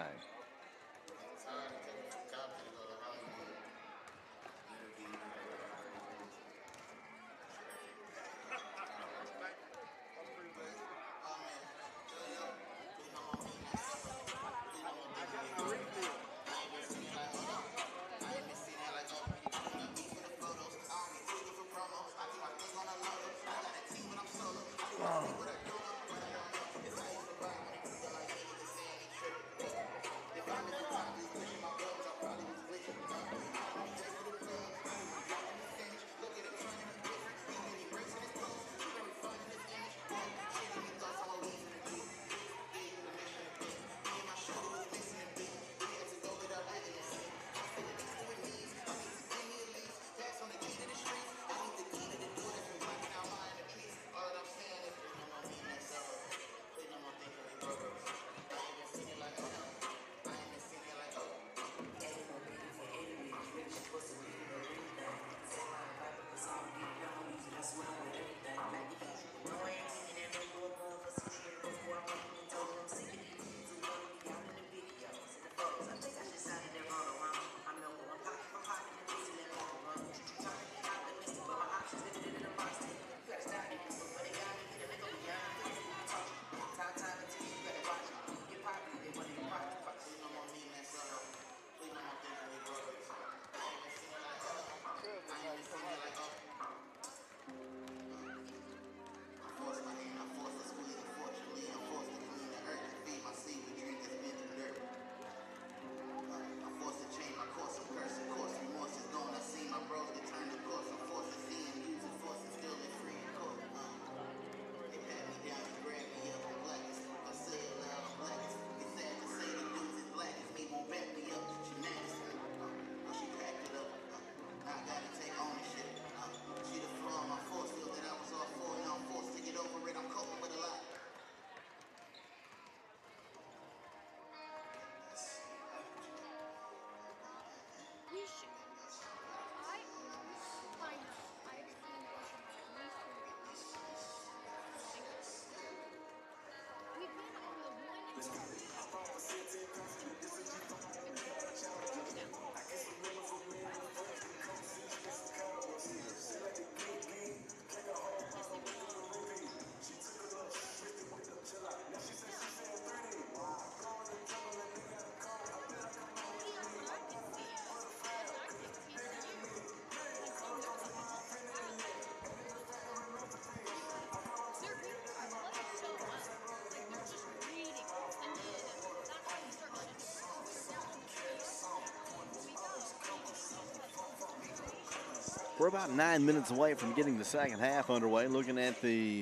We're about 9 minutes away from getting the second half underway. Looking at the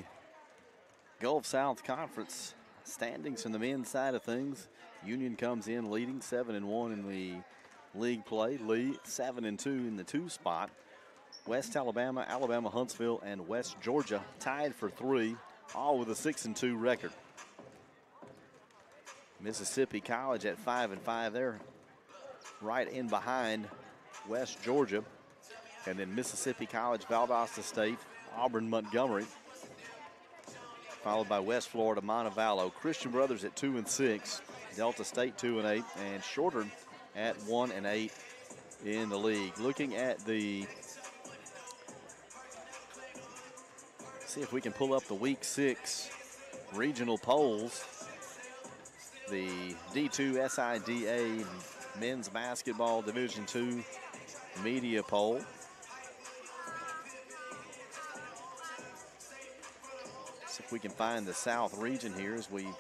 Gulf South Conference standings from the men's side of things, Union comes in leading 7-1 in the league play. Lee 7-2 in the 2 spot. West Alabama, Alabama, Huntsville, and West Georgia tied for 3, all with a 6-2 record. Mississippi College at 5-5. They're right in behind West Georgia. And then Mississippi College, Valdosta State, Auburn, Montgomery, followed by West Florida, Montevallo. Christian Brothers at 2-6, Delta State 2-8, and Shorter at 1-8 in the league. Looking at the, see if we can pull up the Week 6 regional polls. The D2 SIDA Men's Basketball Division II Media Poll. See if we can find the South region here as we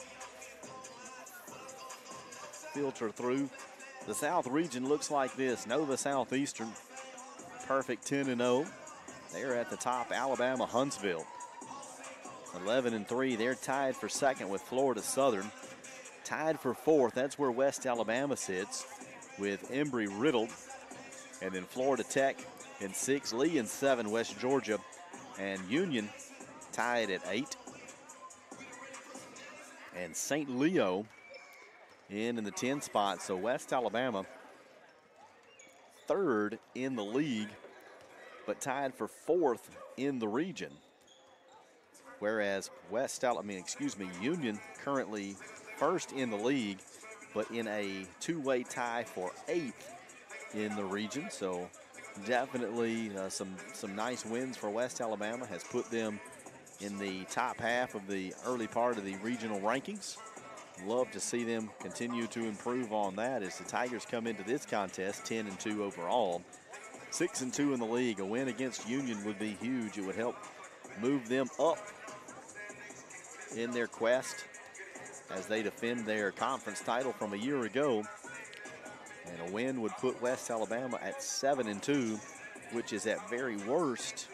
filter through. The South region looks like this. Nova Southeastern, perfect 10-0. They're at the top. Alabama, Huntsville, 11-3. They're tied for second with Florida Southern. Tied for fourth, that's where West Alabama sits with Embry-Riddle. And then Florida Tech in 6, Lee in 7, West Georgia, and Union tied at 8. And St. Leo in the 10 spot. So West Alabama, 3rd in the league, but tied for 4th in the region. Whereas Union currently 1st in the league, but in a two-way tie for 8th in the region. So definitely some nice wins for West Alabama, has put them in the top half of the early part of the regional rankings. Love to see them continue to improve on that as the Tigers come into this contest 10-2 overall. 6-2 in the league. A win against Union would be huge. It would help move them up in their quest as they defend their conference title from a year ago. And a win would put West Alabama at 7-2, which is at very worst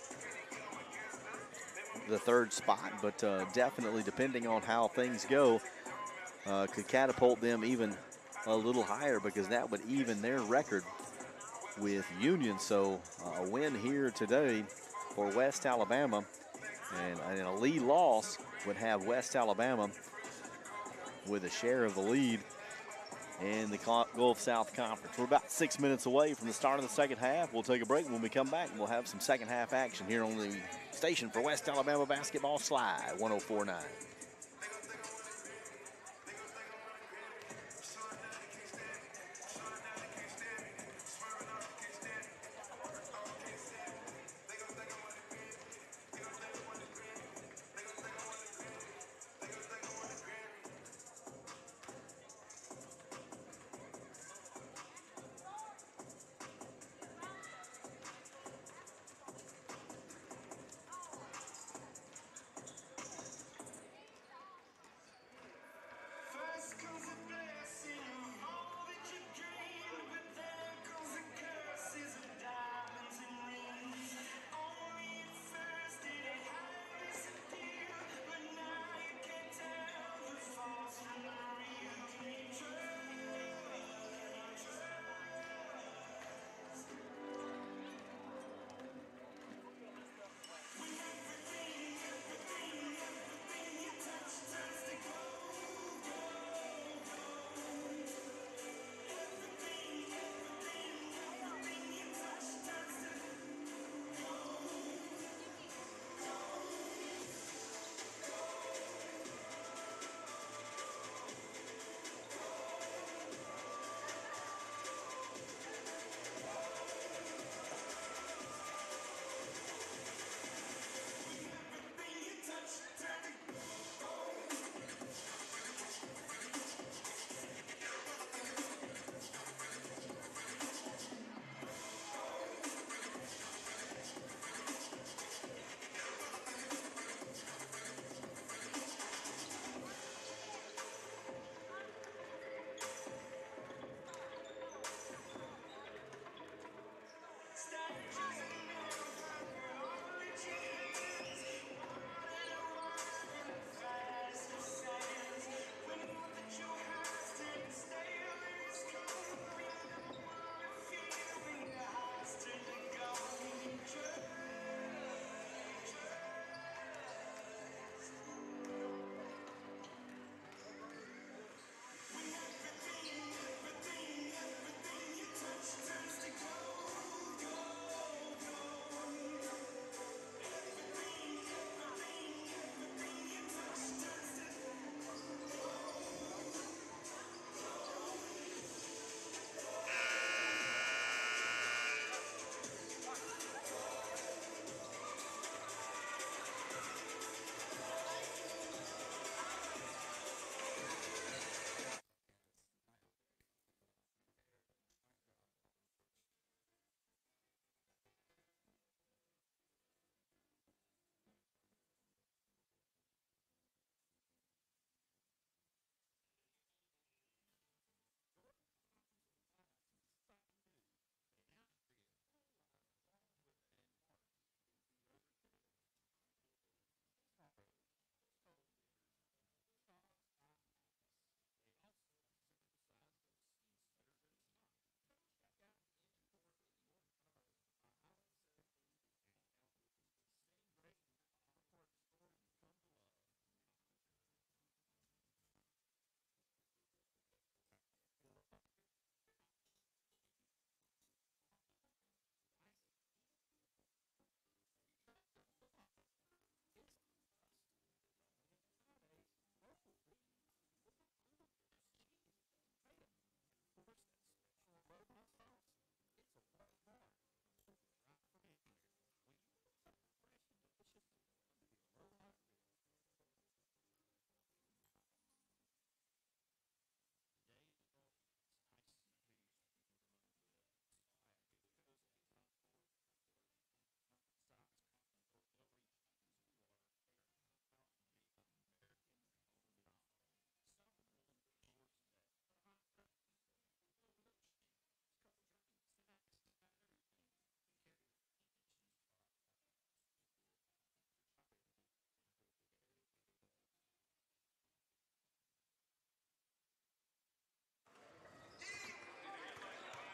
the 3rd spot, but definitely, depending on how things go, could catapult them even a little higher, because that would even their record with Union. So a win here today for West Alabama, and a lead loss would have West Alabama with a share of the lead in the Gulf South Conference. We're about 6 minutes away from the start of the second half. We'll take a break. When we come back, we'll have some second half action here on the station for West Alabama Basketball Slide 104.9.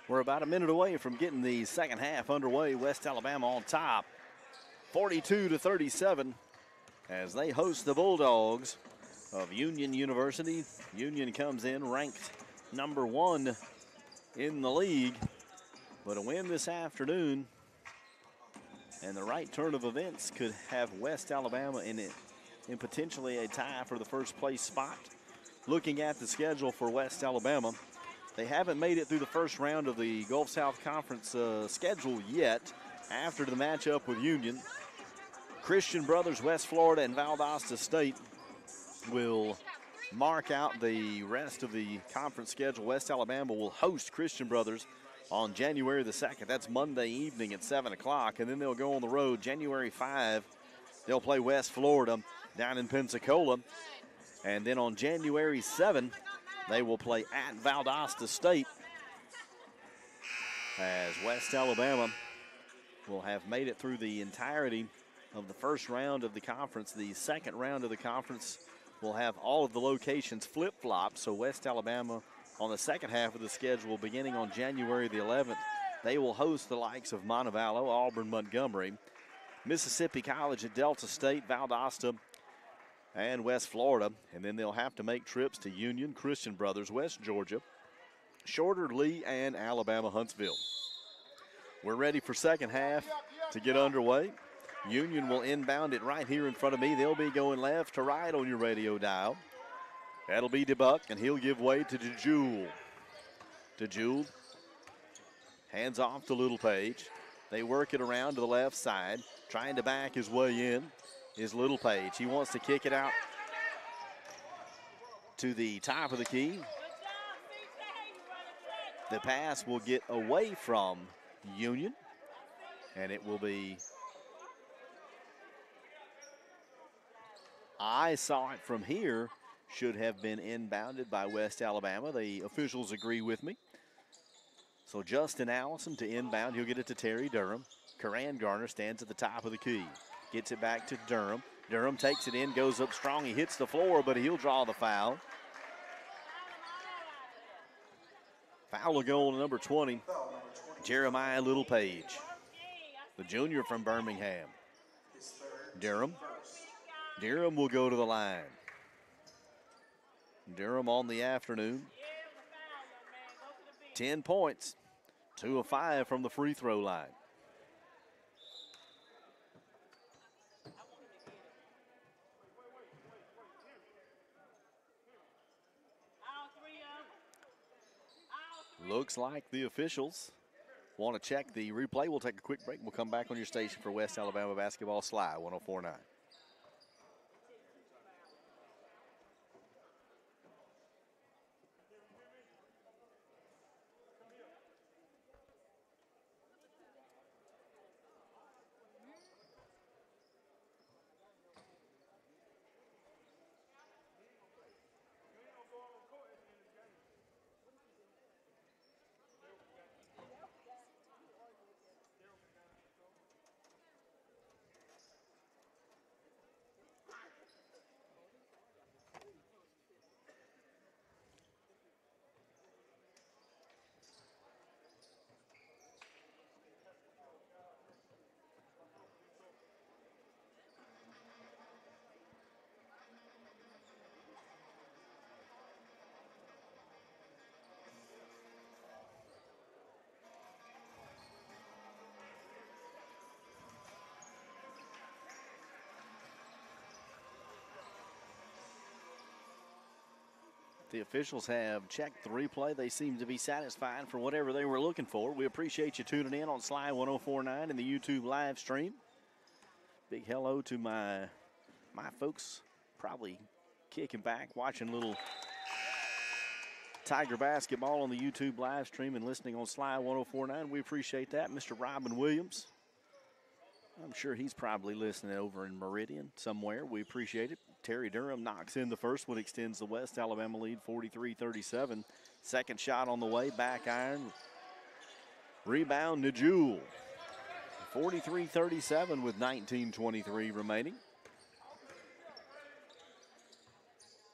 We're about a minute away from getting the second half underway. West Alabama on top, 42-37, as they host the Bulldogs of Union University. Union comes in ranked number 1 in the league, but a win this afternoon and the right turn of events could have West Alabama in potentially a tie for the first place spot. Looking at the schedule for West Alabama, they haven't made it through the first round of the Gulf South Conference schedule yet after the matchup with Union. Christian Brothers, West Florida, and Valdosta State will mark out the rest of the conference schedule. West Alabama will host Christian Brothers on January the 2nd. That's Monday evening at 7 o'clock, and then they'll go on the road January 5. They'll play West Florida down in Pensacola, and then on January 7, they will play at Valdosta State, as West Alabama will have made it through the entirety of the first round of the conference. The second round of the conference will have all of the locations flip-flopped, so West Alabama on the second half of the schedule, beginning on January the 11th, they will host the likes of Montevallo, Auburn, Montgomery, Mississippi College at Delta State, Valdosta, and West Florida. And then they'll have to make trips to Union, Christian Brothers, West Georgia, Shorter, Lee, and Alabama Huntsville. We're ready for second half to get underway. Union will inbound it right here in front of me. They'll be going left to right on your radio dial. That'll be DeBuck, and he'll give way to DeJewel. DeJewel hands off to Little Page. They work it around to the left side, trying to back his way in is Little Page. He wants to kick it out to the top of the key. The pass will get away from Union, and it will be, I saw it from here, should have been inbounded by West Alabama. The officials agree with me. So Justin Allison to inbound. He'll get it to Terry Durham. Karan Garner stands at the top of the key. Gets it back to Durham. Durham takes it in, goes up strong. He hits the floor, but he'll draw the foul. Foul will go on number 20, Jeremiah Little Page, the junior from Birmingham. Durham will go to the line. Durham on the afternoon, 10 points, 2 of 5 from the free throw line. Looks like the officials want to check the replay. We'll take a quick break. We'll come back on your station for West Alabama basketball. Sly 104.9. The officials have checked the replay. They seem to be satisfied for whatever they were looking for. We appreciate you tuning in on Sly 104.9 in the YouTube live stream. Big hello to my folks, probably kicking back, watching a little Tiger basketball on the YouTube live stream and listening on Sly 104.9. We appreciate that. Mr. Robin Williams, I'm sure he's probably listening over in Meridian somewhere. We appreciate it. Terry Durham knocks in the first one, extends the West Alabama lead 43-37. Second shot on the way, back iron. Rebound to Jewel. 43-37 with 19:23 remaining.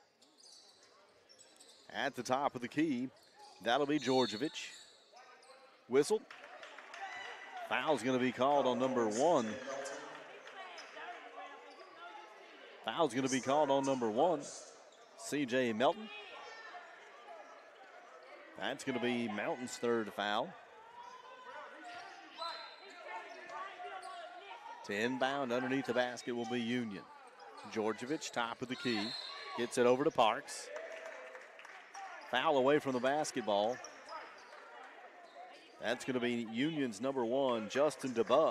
At the top of the key, that'll be Georgievich. whistled. Foul's going to be called on number 1. Foul's going to be called on number 1, C.J. Melton. That's going to be Melton's third foul. To inbound underneath the basket will be Union. Georgievich, top of the key, gets it over to Parks. Foul away from the basketball. That's going to be Union's number 1, Justin DeBuck.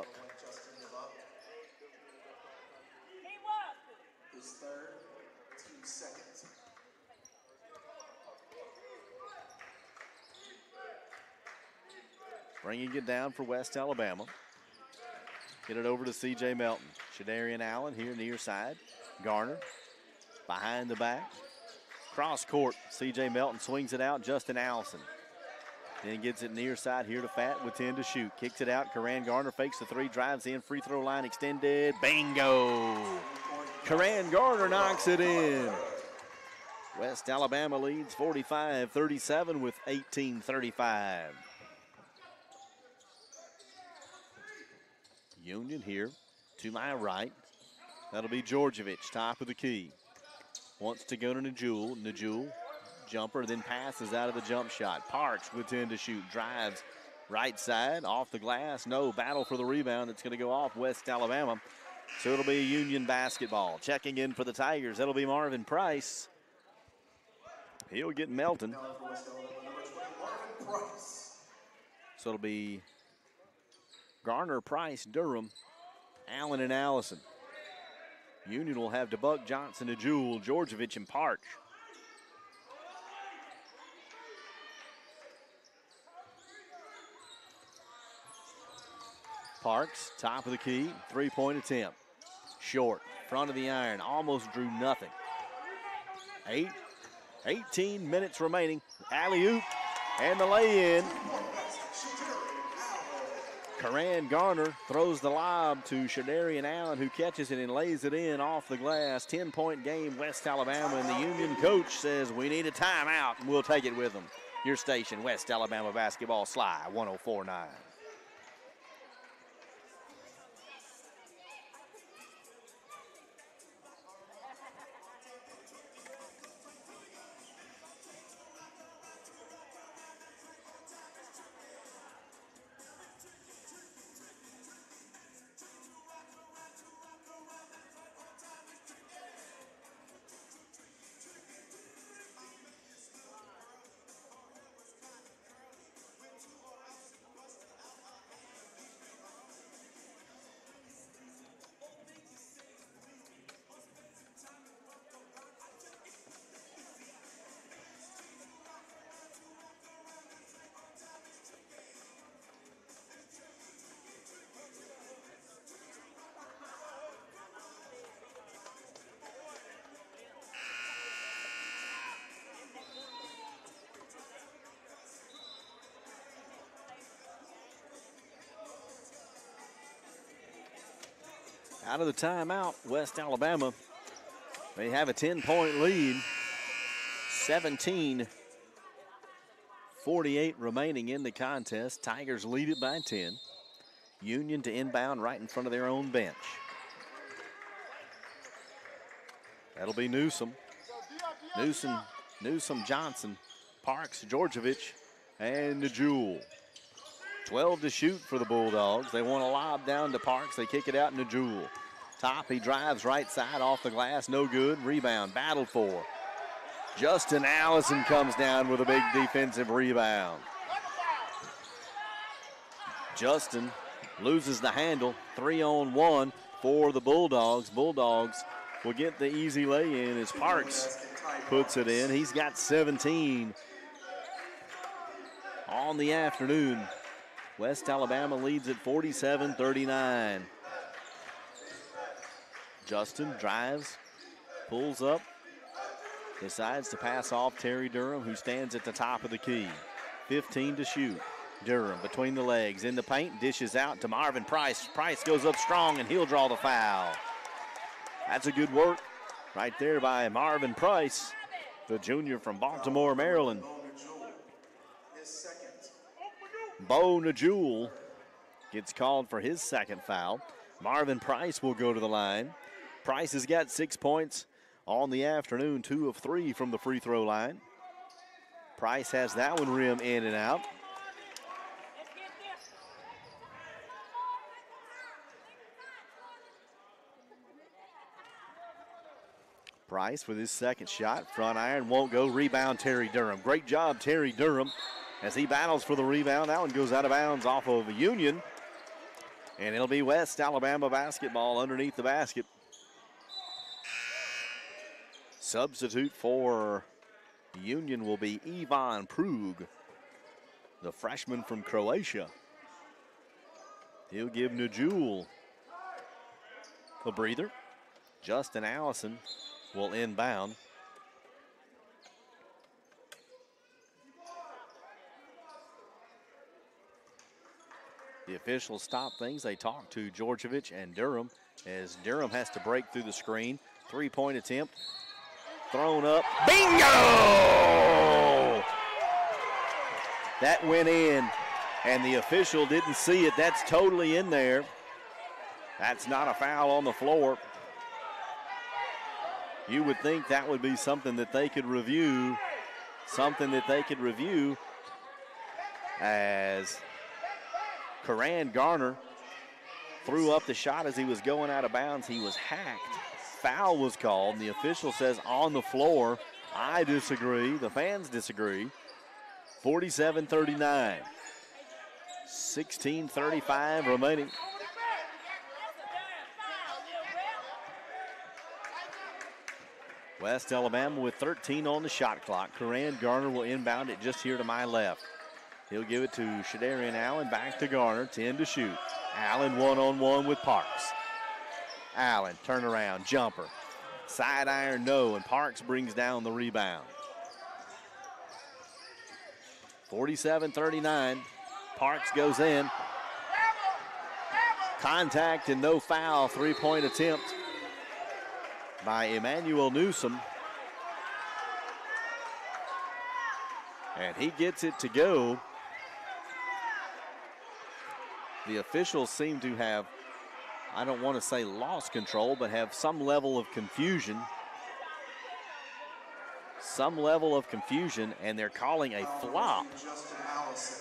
His third, 2 seconds. Bringing it down for West Alabama. Get it over to C.J. Melton. Shadarian Allen here near side. Garner behind the back. Cross court. C.J. Melton swings it out. Justin Allison. Then gets it near side here to Fat with 10 to shoot. Kicks it out. Karan Garner fakes the 3, drives in. Free throw line extended. Bingo! Karan Garner knocks it in. West Alabama leads 45-37 with 18:35. Union here to my right. That'll be Georgievich, top of the key. Wants to go to Najul. Najul, jumper, then passes out of the jump shot. Parks with 10 to shoot. Drives right side, off the glass. No, battle for the rebound. It's going to go off West Alabama. So it'll be a Union basketball. Checking in for the Tigers. That'll be Marvin Price. He'll get Melton. Now for West Alabama, number 20, Marvin Price. So it'll be Garner, Price, Durham, Allen, and Allison. Union will have DeBuck, Johnson, Najul, Georgievich, and Parch. Parks, top of the key, 3-point attempt. Short, front of the iron, almost drew nothing. 18 minutes remaining. Alley-oop, and the lay-in. Karan Garner throws the lob to Shadarian Allen, who catches it and lays it in off the glass. 10-point game, West Alabama, and the Union coach says we need a timeout, and we'll take it with them. Your station, West Alabama Basketball, Sly 104.9. Out of the timeout, West Alabama, they have a 10-point lead. 17:48 remaining in the contest. Tigers lead it by 10. Union to inbound right in front of their own bench. That'll be Newsom, Johnson, Parks, Georgievich, and Najul. 12 to shoot for the Bulldogs. They want a lob down to Parks. They kick it out to Najul. Top, he drives right side off the glass. No good. Rebound, battled for. Justin Allison comes down with a big defensive rebound. Justin loses the handle. 3-on-1 for the Bulldogs. Bulldogs will get the easy lay-in as Parks puts it in. He's got 17 on the afternoon. West Alabama leads at 47-39. Justin drives, pulls up, decides to pass off Terry Durham, who stands at the top of the key. 15 to shoot. Durham between the legs, in the paint, dishes out to Marvin Price. Price goes up strong, and he'll draw the foul. That's a good work right there by Marvin Price, the junior from Baltimore, Maryland. Bo Najul gets called for his second foul. Marvin Price will go to the line. Price has got 6 points on the afternoon, 2 of 3 from the free throw line. Price has that one rim in and out. Price with his second shot. Front iron won't go. Rebound, Terry Durham. Great job, Terry Durham, as he battles for the rebound. That one goes out of bounds off of Union. And it'll be West Alabama basketball underneath the basket. Substitute for Union will be Ivan Prug, the freshman from Croatia. He'll give Najul a breather. Justin Allison will inbound. The officials stop things. They talk to Djordjevic and Durham as Durham has to break through the screen. 3-point attempt. Thrown up. Bingo! That went in, and the official didn't see it. That's totally in there. That's not a foul on the floor. You would think that would be something that they could review. As Karan Garner threw up the shot as he was going out of bounds. He was hacked. Foul was called, and the official says on the floor. I disagree. The fans disagree. 47-39. 16:35 remaining. West Alabama with 13 on the shot clock. Karan Garner will inbound it just here to my left. He'll give it to Shadarian Allen, back to Garner, 10 to shoot. Allen one-on-one with Parks. Allen, turnaround, jumper. Side iron, no, and Parks brings down the rebound. 47-39. Parks goes in. Contact and no foul. 3-point attempt by Emmanuel Newsom. And he gets it to go. The officials seem to have, I don't want to say lost control, but have some level of confusion. And they're calling a flop. Justin Allison.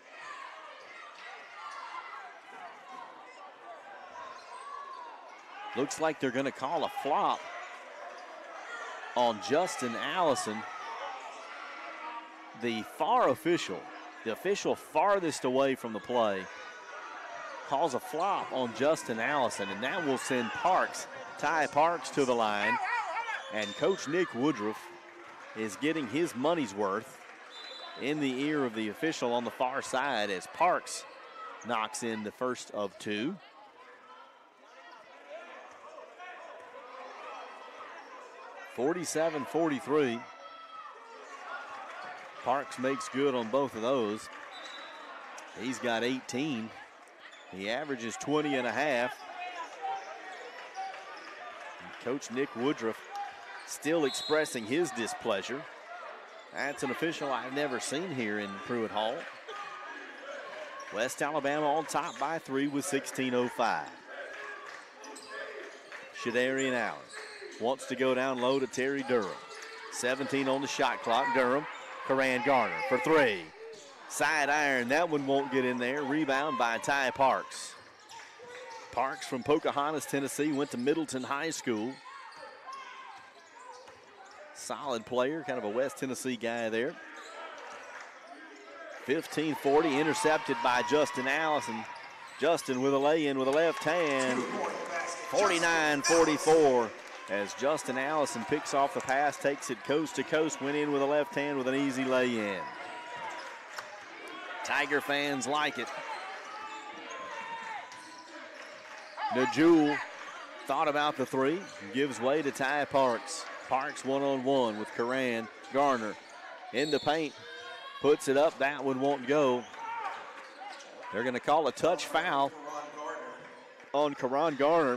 Looks like they're going to call a flop on Justin Allison. The official farthest away from the play, calls a flop on Justin Allison, and that will send Ty Parks to the line. And Coach Nick Woodruff is getting his money's worth in the ear of the official on the far side as Parks knocks in the first of two. (47-43). Parks makes good on both of those. He's got 18. He averages 20 and a half. And Coach Nick Woodruff still expressing his displeasure. That's an official I've never seen here in Pruitt Hall. West Alabama on top by 3 with 16:05. Shadarian Allen wants to go down low to Terry Durham. 17 on the shot clock. Durham, Karan Garner for 3. Side iron, that one won't get in there. Rebound by Ty Parks. Parks from Pocahontas, Tennessee, went to Middleton High School. Solid player, kind of a West Tennessee guy there. 15-40, intercepted by Justin Allison. Justin with a lay-in with a left hand. 49-44 as Justin Allison picks off the pass, takes it coast to coast, went in with a left hand with an easy lay-in. Tiger fans like it. Najul thought about the 3, gives way to Ty Parks. Parks one-on-one with Karan Garner. In the paint, puts it up, that one won't go. They're gonna call a touch foul on Karan Garner.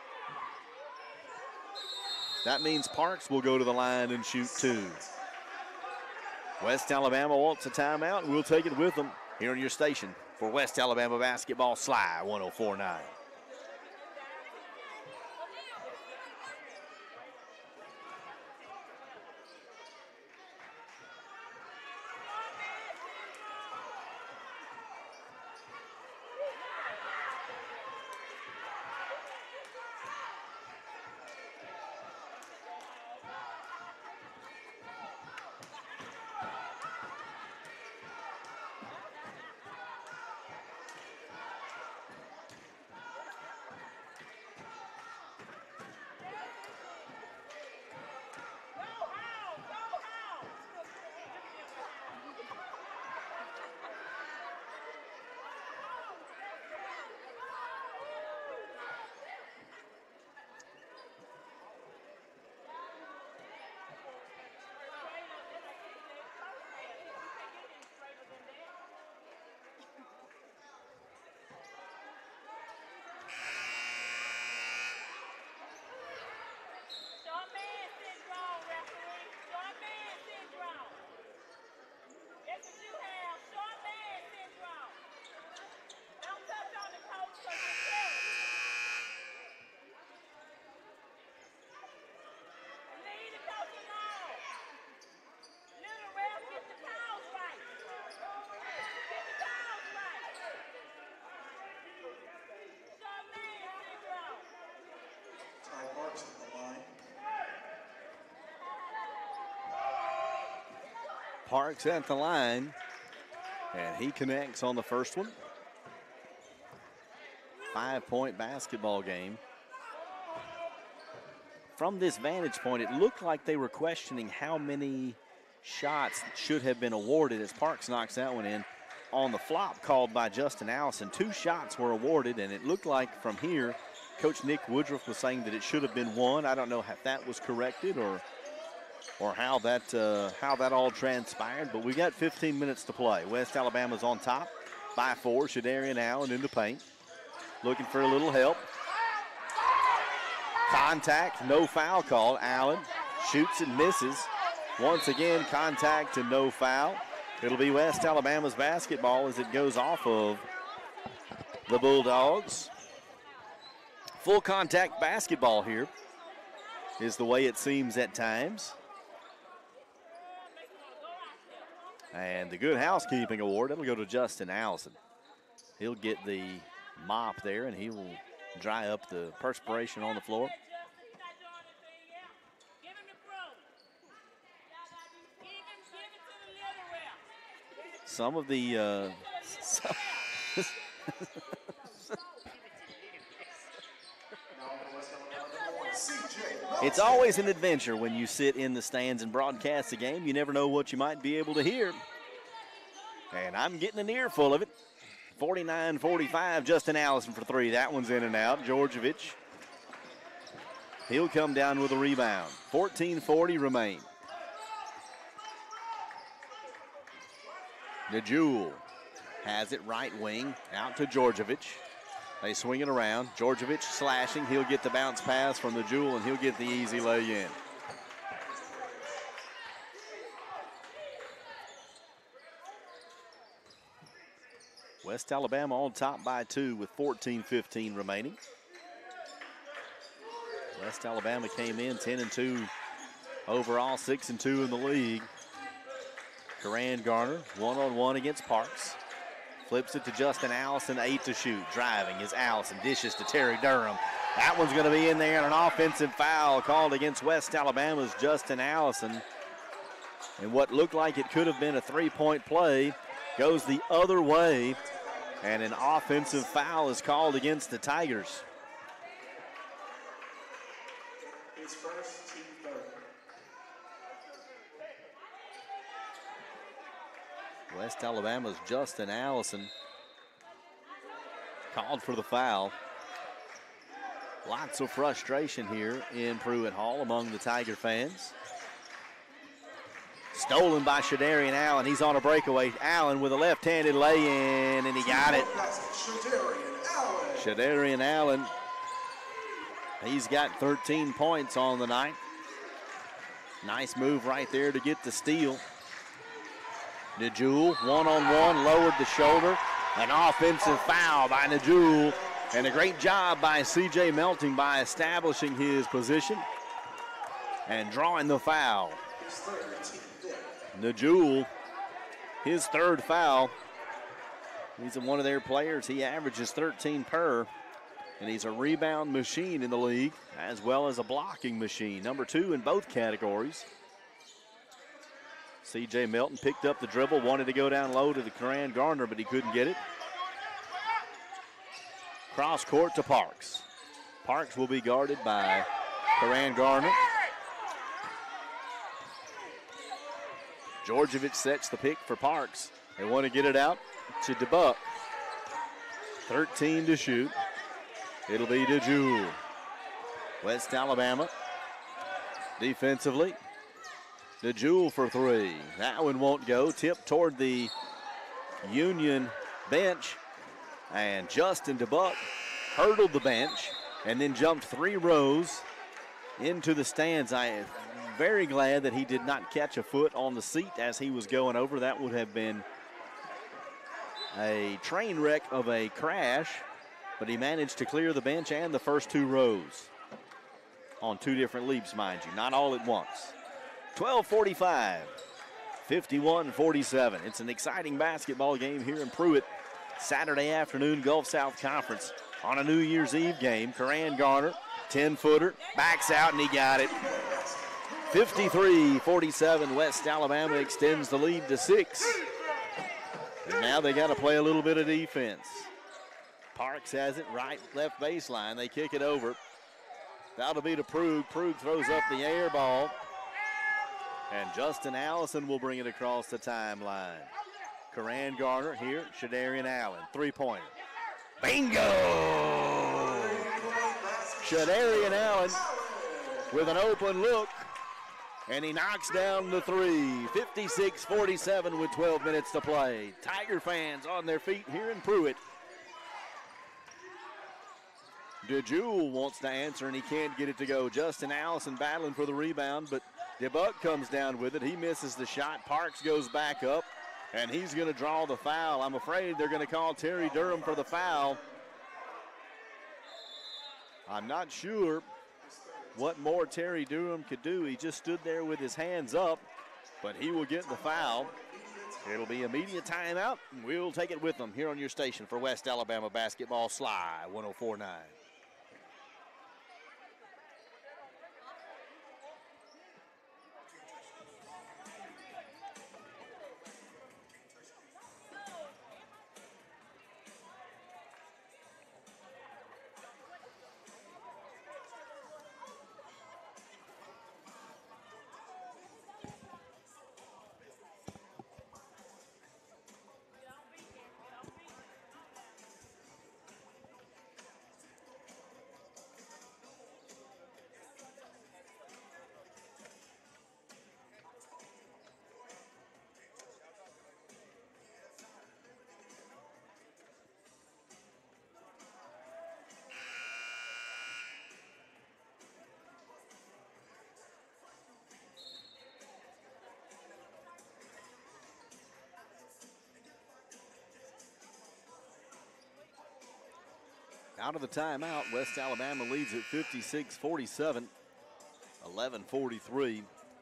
That means Parks will go to the line and shoot 2. West Alabama wants a timeout, and we'll take it with them. here on your station for West Alabama basketball, Sly 104.9. Parks at the line, and he connects on the first one. 5-point basketball game. From this vantage point, it looked like they were questioning how many shots should have been awarded as Parks knocks that one in. On the flop called by Justin Allison, 2 shots were awarded, and it looked like from here, Coach Nick Woodruff was saying that it should have been 1. I don't know if that was corrected or how that all transpired, but we got 15 minutes to play. West Alabama's on top by 4. Shadarian Allen in the paint, looking for a little help. Contact, no foul call. Allen shoots and misses. Once again, contact and no foul. It'll be West Alabama's basketball as it goes off of the Bulldogs. Full contact basketball here is the way it seems at times. And the Good Housekeeping Award, that'll go to Justin Allison. He'll get the mop there, and he will dry up the perspiration on the floor. Some of the it's always an adventure when you sit in the stands and broadcast a game. You never know what you might be able to hear. And I'm getting an earful of it. 49-45, Justin Allison for 3. That one's in and out. Georgievich, he'll come down with a rebound. 14:40 remain. DeJewel has it right wing, out to Georgievich. They swing it around. Georgievich slashing. He'll get the bounce pass from DeJewel, and he'll get the easy lay-in. West Alabama on top by 2 with 14:15 remaining. West Alabama came in 10-2 overall, 6-2 in the league. Karan Garner, one-on-one against Parks. Flips it to Justin Allison, 8 to shoot. Driving is Allison, dishes to Terry Durham. That one's going to be in there, and an offensive foul called against West Alabama's Justin Allison. And what looked like it could have been a three-point play goes the other way, and an offensive foul is called against the Tigers. His first team third. West Alabama's Justin Allison called for the foul. Lots of frustration here in Pruitt Hall among the Tiger fans. Stolen by Shadarian Allen. He's on a breakaway. Allen with a left-handed lay-in, and he got it. Shadarian Allen, he's got 13 points on the night. Nice move right there to get the steal. Najul, one-on-one, lowered the shoulder. An offensive foul by Najul. And a great job by C.J. Melton by establishing his position and drawing the foul. Najul, his third foul. He's one of their players. He averages 13 per. And he's a rebound machine in the league, as well as a blocking machine. Number 2 in both categories. C.J. Melton picked up the dribble, wanted to go down low to the Karan Gardner, but he couldn't get it. Cross court to Parks. Parks will be guarded by Karan Gardner. Georgievich sets the pick for Parks. They want to get it out to DeBuck. 13 to shoot. It'll be DeJewel. West Alabama defensively. DeJewel for 3. That one won't go. Tip toward the Union bench. And Justin DeBuck hurdled the bench and then jumped 3 rows into the stands. I am very glad that he did not catch a foot on the seat as he was going over. That would have been a train wreck of a crash, but he managed to clear the bench and the first 2 rows on 2 different leaps, mind you, not all at once. 12:45, 51-47. It's an exciting basketball game here in Pruitt. Saturday afternoon, Gulf South Conference on a New Year's Eve game. Karan Garner, 10-footer, backs out and he got it. 53-47, West Alabama extends the lead to 6. And now they got to play a little bit of defense. Parks has it, right, left baseline. They kick it over. That'll be to Prug. Prug throws up the air ball. And Justin Allison will bring it across the timeline. Karan Garner here, Shadarian Allen, 3-pointer. Bingo! Shadarian Allen with an open look, and he knocks down the 3. 56-47 with 12 minutes to play. Tiger fans on their feet here in Pruitt. DeJewel wants to answer, and he can't get it to go. Justin Allison battling for the rebound, but DeBuck comes down with it. He misses the shot. Parks goes back up. And he's going to draw the foul. I'm afraid they're going to call Terry Durham for the foul. I'm not sure what more Terry Durham could do. He just stood there with his hands up, but he will get the foul. It'll be immediate timeout, and we'll take it with them here on your station for West Alabama Basketball, Sly 104.9. Out of the timeout, West Alabama leads at 56-47, 11:43.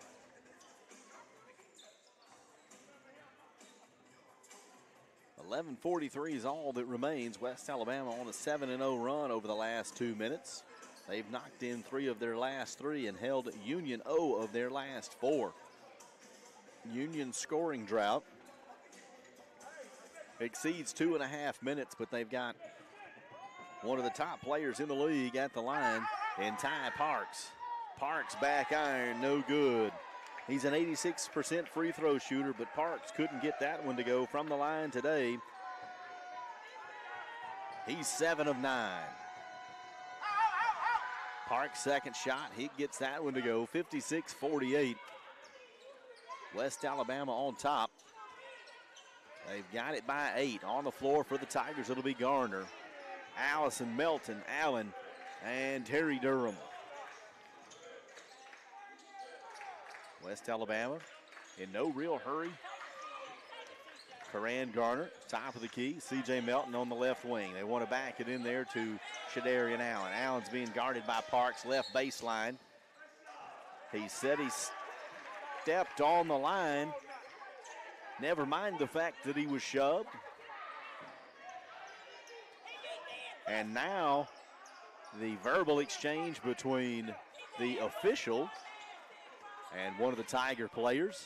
.43 is all that remains. West Alabama on a 7-0 run over the last 2 minutes. They've knocked in 3 of their last 3 and held Union 0 of their last 4. Union's scoring drought exceeds 2.5 minutes, but they've got one of the top players in the league at the line in Ty Parks. Parks back iron, no good. He's an 86% free throw shooter, but Parks couldn't get that one to go from the line today. He's 7 of 9. Parks' second shot, he gets that one to go. 56-48. West Alabama on top. They've got it by 8. On the floor for the Tigers, it'll be Garner, Allison, Melton, Allen, and Terry Durham. West Alabama in no real hurry Karan Garner, top of the key. C.J. Melton on the left wing. They want to back it in there to Shadarian Allen. Allen's being guarded by Parks, left baseline. He said he stepped on the line. Never mind the fact that he was shoved. And now the verbal exchange between the official and one of the Tiger players.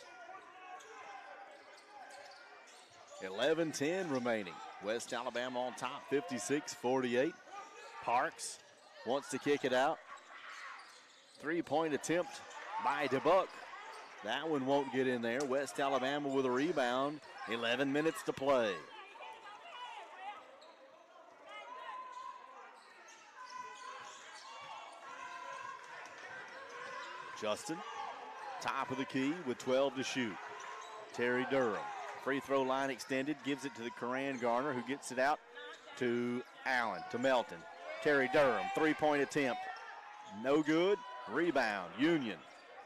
11-10 remaining. West Alabama on top, 56-48. Parks wants to kick it out. Three-point attempt by DeBuck. That one won't get in there. West Alabama with a rebound. 11 minutes to play. Justin, top of the key with 12 to shoot. Terry Durham, free throw line extended, gives it to the Karan Garner, who gets it out to Allen, to Melton. Terry Durham, three-point attempt. No good. Rebound, Union.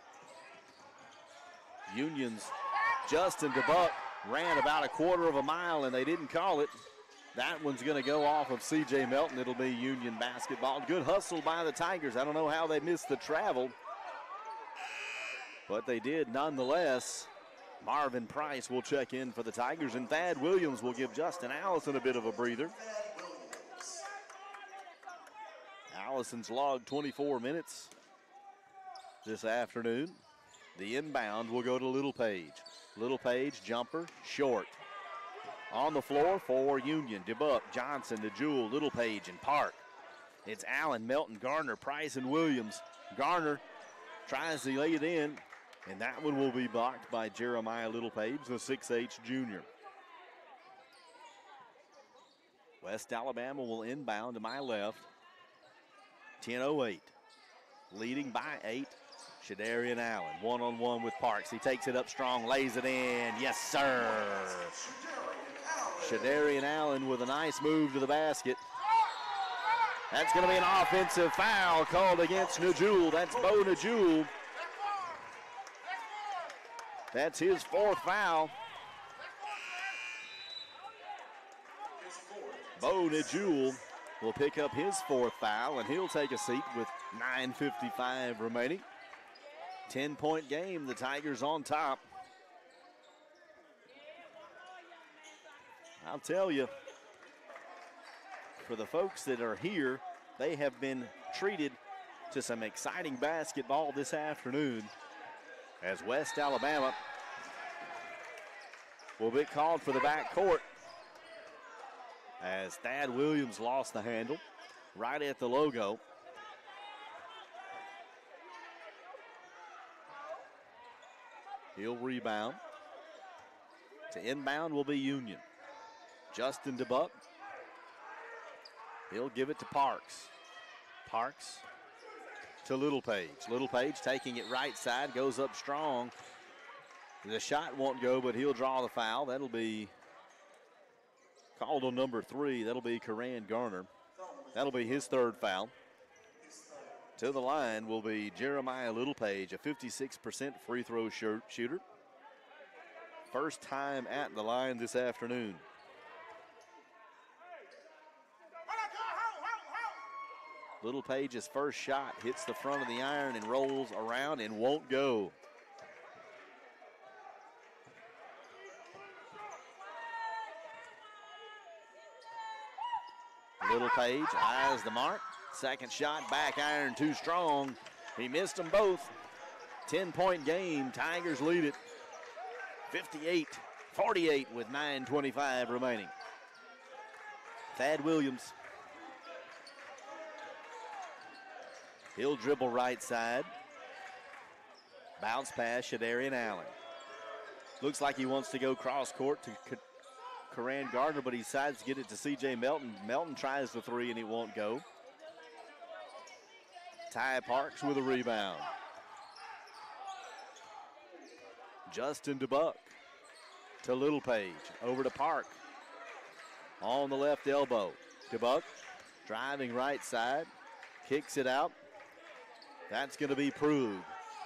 Union's Justin DeBuck ran about a quarter of a mile and they didn't call it. That one's going to go off of C.J. Melton. It'll be Union basketball. Good hustle by the Tigers. I don't know how they missed the travel, but they did nonetheless. Marvin Price will check in for the Tigers, and Thad Williams will give Justin Allison a bit of a breather. Allison's logged 24 minutes this afternoon. The inbound will go to Little Page. Little Page, jumper, short. On the floor for Union, DeBuck, Johnson, DeJewel, Little Page, and Park. It's Allen, Melton, Garner, Price, and Williams. Garner tries to lay it in, and that one will be blocked by Jeremiah Little Page, the 6'8" junior. West Alabama will inbound to my left. 10:08. Leading by 8. Shadarian Allen, one-on-one with Parks. He takes it up strong, lays it in. Yes, sir. Shadarian Allen with a nice move to the basket. That's going to be an offensive foul called against Najul. That's Bo Najul. That's his fourth foul. Bo Najul will pick up his fourth foul, and he'll take a seat with 9:55 remaining. 10-point game, the Tigers on top. I'll tell you, for the folks that are here, they have been treated to some exciting basketball this afternoon, as West Alabama will be called for the backcourt as Thad Williams lost the handle right at the logo. He'll rebound. To inbound will be Union. Justin DeBuck. He'll give it to Parks. Parks to Little Page. Little Page taking it right side, goes up strong. The shot won't go, but he'll draw the foul. That'll be called on number 3. That'll be Karan Garner. That'll be his third foul. To the line will be Jeremiah Little Page, a 56% free throw shooter. First time at the line this afternoon. Little Page's first shot hits the front of the iron and rolls around and won't go. Little Page eyes the mark. Second shot, back iron too strong. He missed them both. 10-point game. Tigers lead it 58-48 with 9:25 remaining. Thad Williams. He'll dribble right side. Bounce pass, Shadarian Allen. Looks like he wants to go cross court to Karan Gardner, but he decides to get it to C.J. Melton. Melton tries the three and it won't go. Ty Parks with a rebound. Justin DeBuck to Little Page. Over to Park. On the left elbow. DeBuck driving right side. Kicks it out. That's going to be Prug.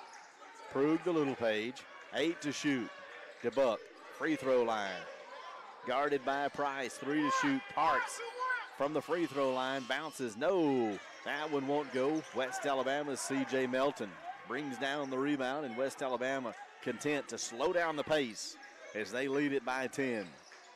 Prug to Little Page. 8 to shoot. DeBuck, free throw line. guarded by Price. 3 to shoot. Parks from the free throw line. Bounces. No. That one won't go. West Alabama's C.J. Melton brings down the rebound, and West Alabama content to slow down the pace as they lead it by 10.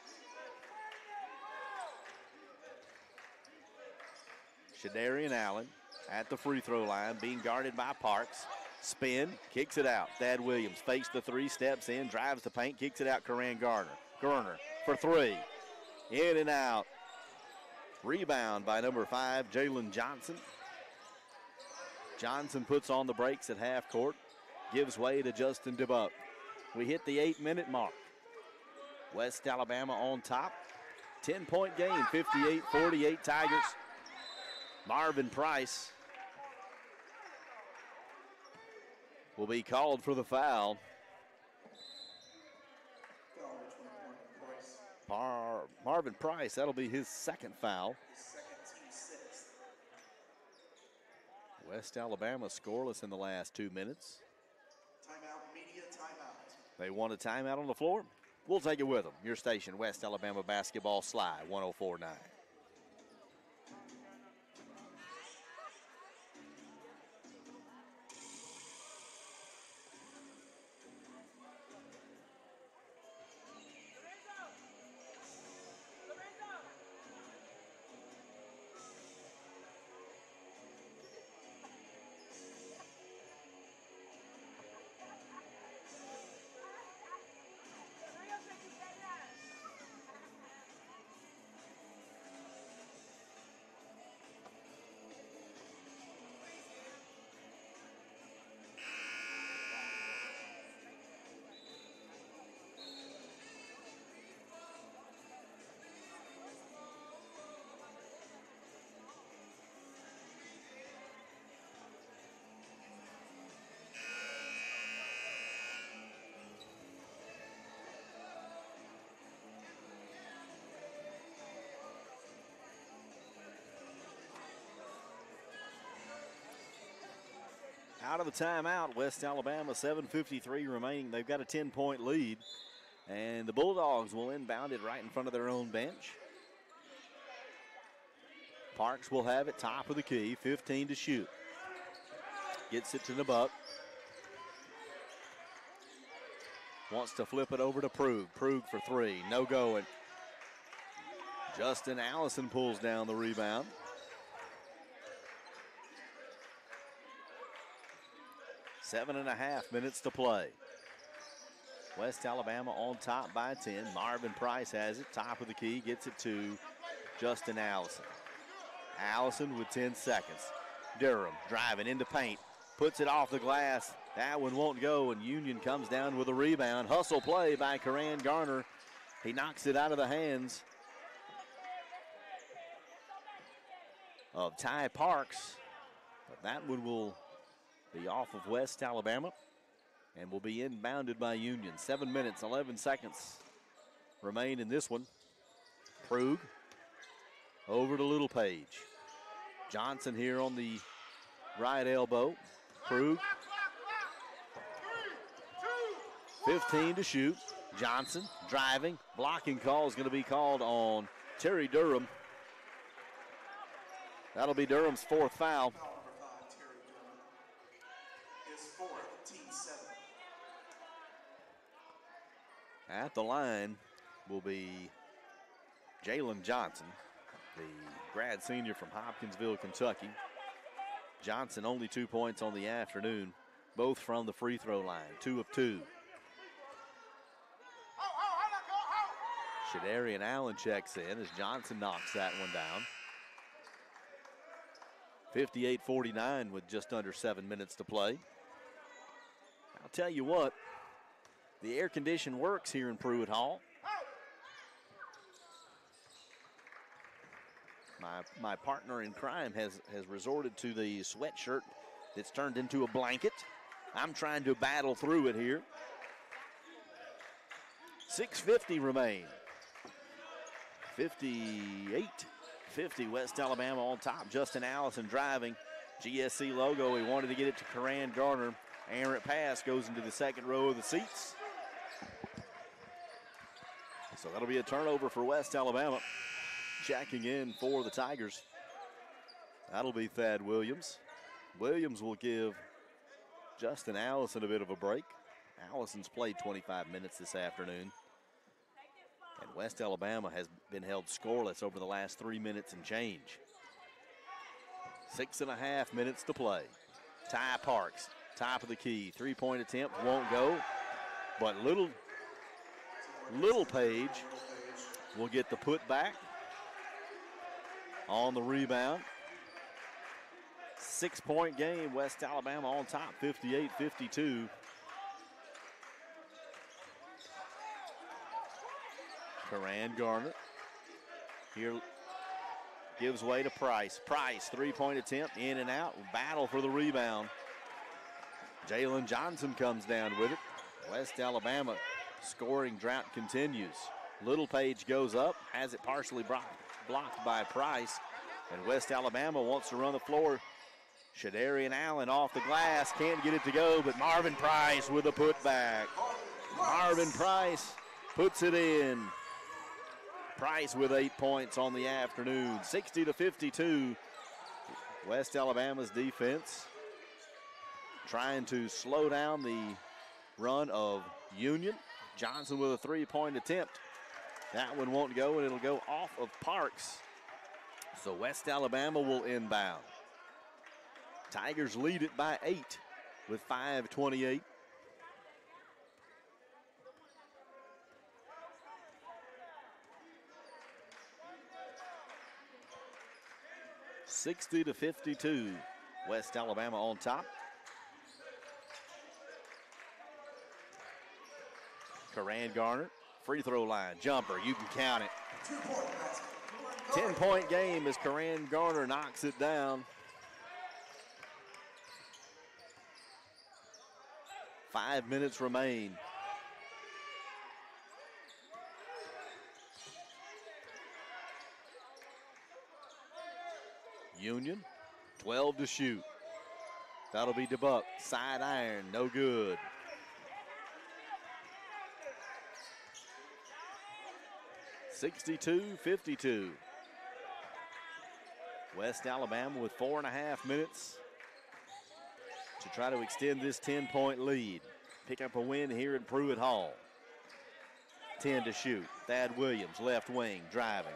Shadarian Allen at the free throw line, being guarded by Parks. Spin, kicks it out. Thad Williams fakes the three, steps in, drives the paint, kicks it out. Karan Garner for three. In and out. Rebound by number 5, Jalen Johnson. Johnson puts on the brakes at half court, gives way to Justin DeBuck. We hit the 8-minute mark. West Alabama on top. 10-point game, 58-48 Tigers. Marvin Price will be called for the foul. Marvin Price, that'll be his second foul. West Alabama scoreless in the last 2 minutes. Timeout, media timeout. They want a timeout on the floor. We'll take it with them. Your station, West Alabama Basketball, Sly 104.9. Out of the timeout, West Alabama, 7:53 remaining. They've got a 10-point lead, and the Bulldogs will inbound it right in front of their own bench. Parks will have it top of the key, 15 to shoot. Gets it to the buck. Wants to flip it over to Prug. Prug for three, no going. Justin Allison pulls down the rebound. 7.5 minutes to play. West Alabama on top by 10. Marvin Price has it, top of the key, gets it to Justin Allison. Allison with 10 seconds. Durham driving into paint, puts it off the glass. That one won't go, and Union comes down with a rebound. Hustle play by Karan Garner. He knocks it out of the hands of Ty Parks, but that one will be off of West Alabama and will be inbounded by Union. 7 minutes, 11 seconds remain in this one. Prug over to Little Page. Johnson here on the right elbow. Prug. 15 to shoot. Johnson driving. Blocking call is going to be called on Terry Durham. That'll be Durham's fourth foul. At the line will be Jalen Johnson, the grad senior from Hopkinsville, Kentucky. Johnson only 2 points on the afternoon, both from the free throw line, 2 of 2. Shadarian Allen checks in as Johnson knocks that one down. 58-49 with just under 7 minutes to play. I'll tell you what, the air condition works here in Pruitt Hall. My partner in crime has resorted to the sweatshirt that's turned into a blanket. I'm trying to battle through it here. 6:50 remain. 58-50, West Alabama on top. Justin Allison driving. GSC logo, he wanted to get it to Karan Garner. Errant pass goes into the second row of the seats. So that'll be a turnover for West Alabama. Checking in for the Tigers. That'll be Thad Williams. Williams will give Justin Allison a bit of a break. Allison's played 25 minutes this afternoon. And West Alabama has been held scoreless over the last 3 minutes and change. 6.5 minutes to play. Ty Parks, top of the key. Three-point attempt won't go. But Little Page will get the putback on the rebound. 6-point game, West Alabama on top, 58-52. Karan Garner here gives way to Price. Price, three-point attempt, in and out, battle for the rebound. Jalen Johnson comes down with it. West Alabama scoring drought continues. Little Page goes up, has it partially blocked by Price, and West Alabama wants to run the floor. Shadarian Allen off the glass, can't get it to go, but Marvin Price with a putback. Marvin Price puts it in. Price with 8 points on the afternoon, 60-52. West Alabama's defense trying to slow down the run of Union. Johnson with a three-point attempt. That one won't go, and it'll go off of Parks. So West Alabama will inbound. Tigers lead it by 8 with 5:28. (60-52). West Alabama on top. Karan Garner, free throw line, jumper, you can count it. 10-point game as Karan Garner knocks it down. 5 minutes remain. Union, 12 to shoot. That'll be DeBuck. Side iron, no good. (62-52). West Alabama with 4.5 minutes to try to extend this 10-point lead. Pick up a win here at Pruitt Hall. 10 to shoot. Thad Williams, left wing, driving.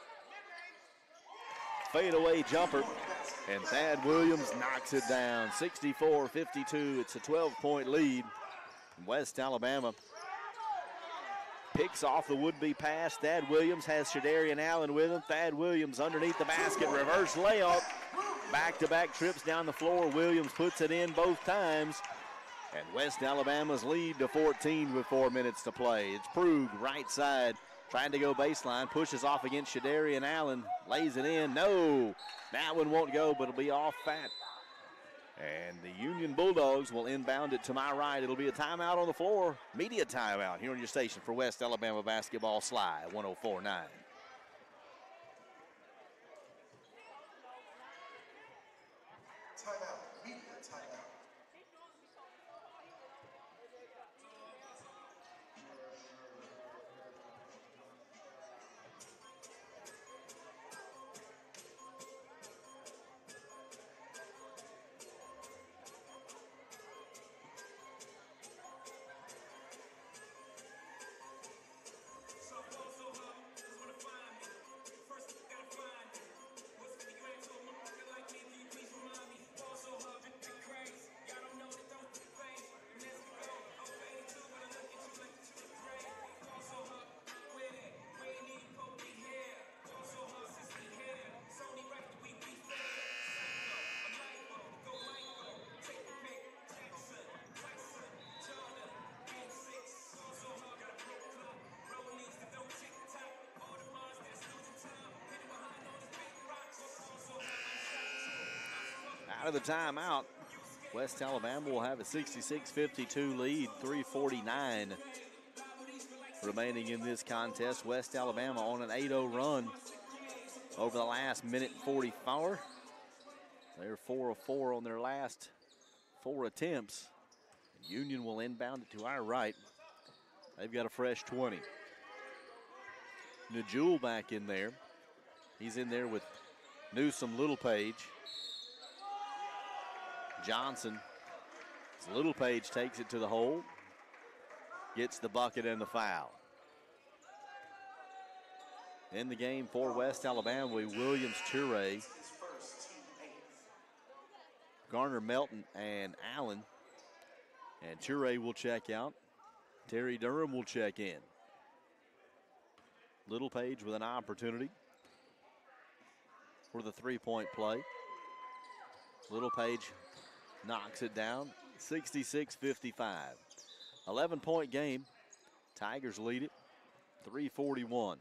Fadeaway jumper, and Thad Williams knocks it down. 64-52. It's a 12-point lead. West Alabama picks off the would-be pass. Thad Williams has Shadarian Allen with him. Thad Williams underneath the basket, reverse layup. Back-to-back trips down the floor. Williams puts it in both times. And West Alabama's lead to 14 with 4 minutes to play. It's Prug, right side, trying to go baseline. Pushes off against Shadarian Allen. Lays it in. No, that one won't go, but it'll be off Fat. And the Union Bulldogs will inbound it to my right. It'll be a timeout on the floor. Media timeout here on your station for West Alabama basketball. Sly, 104.9. Timeout, media timeout. Out of the timeout, West Alabama will have a 66-52 lead, 3:49 remaining in this contest. West Alabama on an 8-0 run over the last minute 44. They're 4 of 4 on their last 4 attempts. Union will inbound it to our right. They've got a fresh 20. Najul back in there. He's in there with Newsome, Littlepage. Johnson. Littlepage takes it to the hole. Gets the bucket and the foul. In the game for West Alabama, Williams, Ture, Garner, Melton, and Allen. And Ture will check out. Terry Durham will check in. Littlepage with an opportunity for the three-point play. Littlepage knocks it down, 66-55. 11-point game. Tigers lead it, 3:41.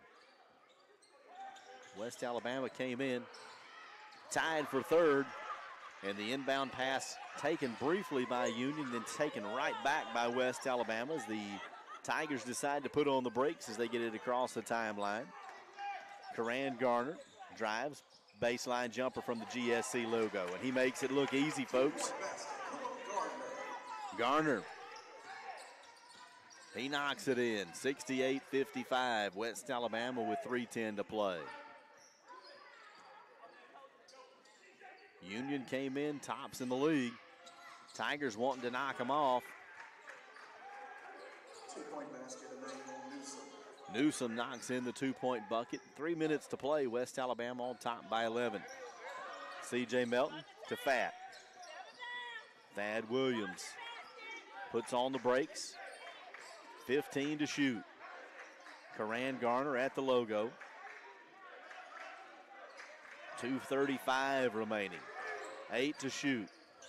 West Alabama came in, tied for third, and the inbound pass taken briefly by Union, then taken right back by West Alabama as the Tigers decide to put on the brakes as they get it across the timeline. Karan Garner drives, baseline jumper from the GSC logo, and he makes it look easy, folks. Garner, he knocks it in, 68-55. West Alabama with 3:10 to play. Union came in tops in the league. Tigers wanting to knock them off. 2-point basket, Emmanuel Newsome. Newsome knocks in the 2-point bucket. 3 minutes to play. West Alabama on top by 11. C.J. Melton to Fat. Thad Williams puts on the brakes. 15 to shoot. Karan Garner at the logo. 2:35 remaining. 8 to shoot.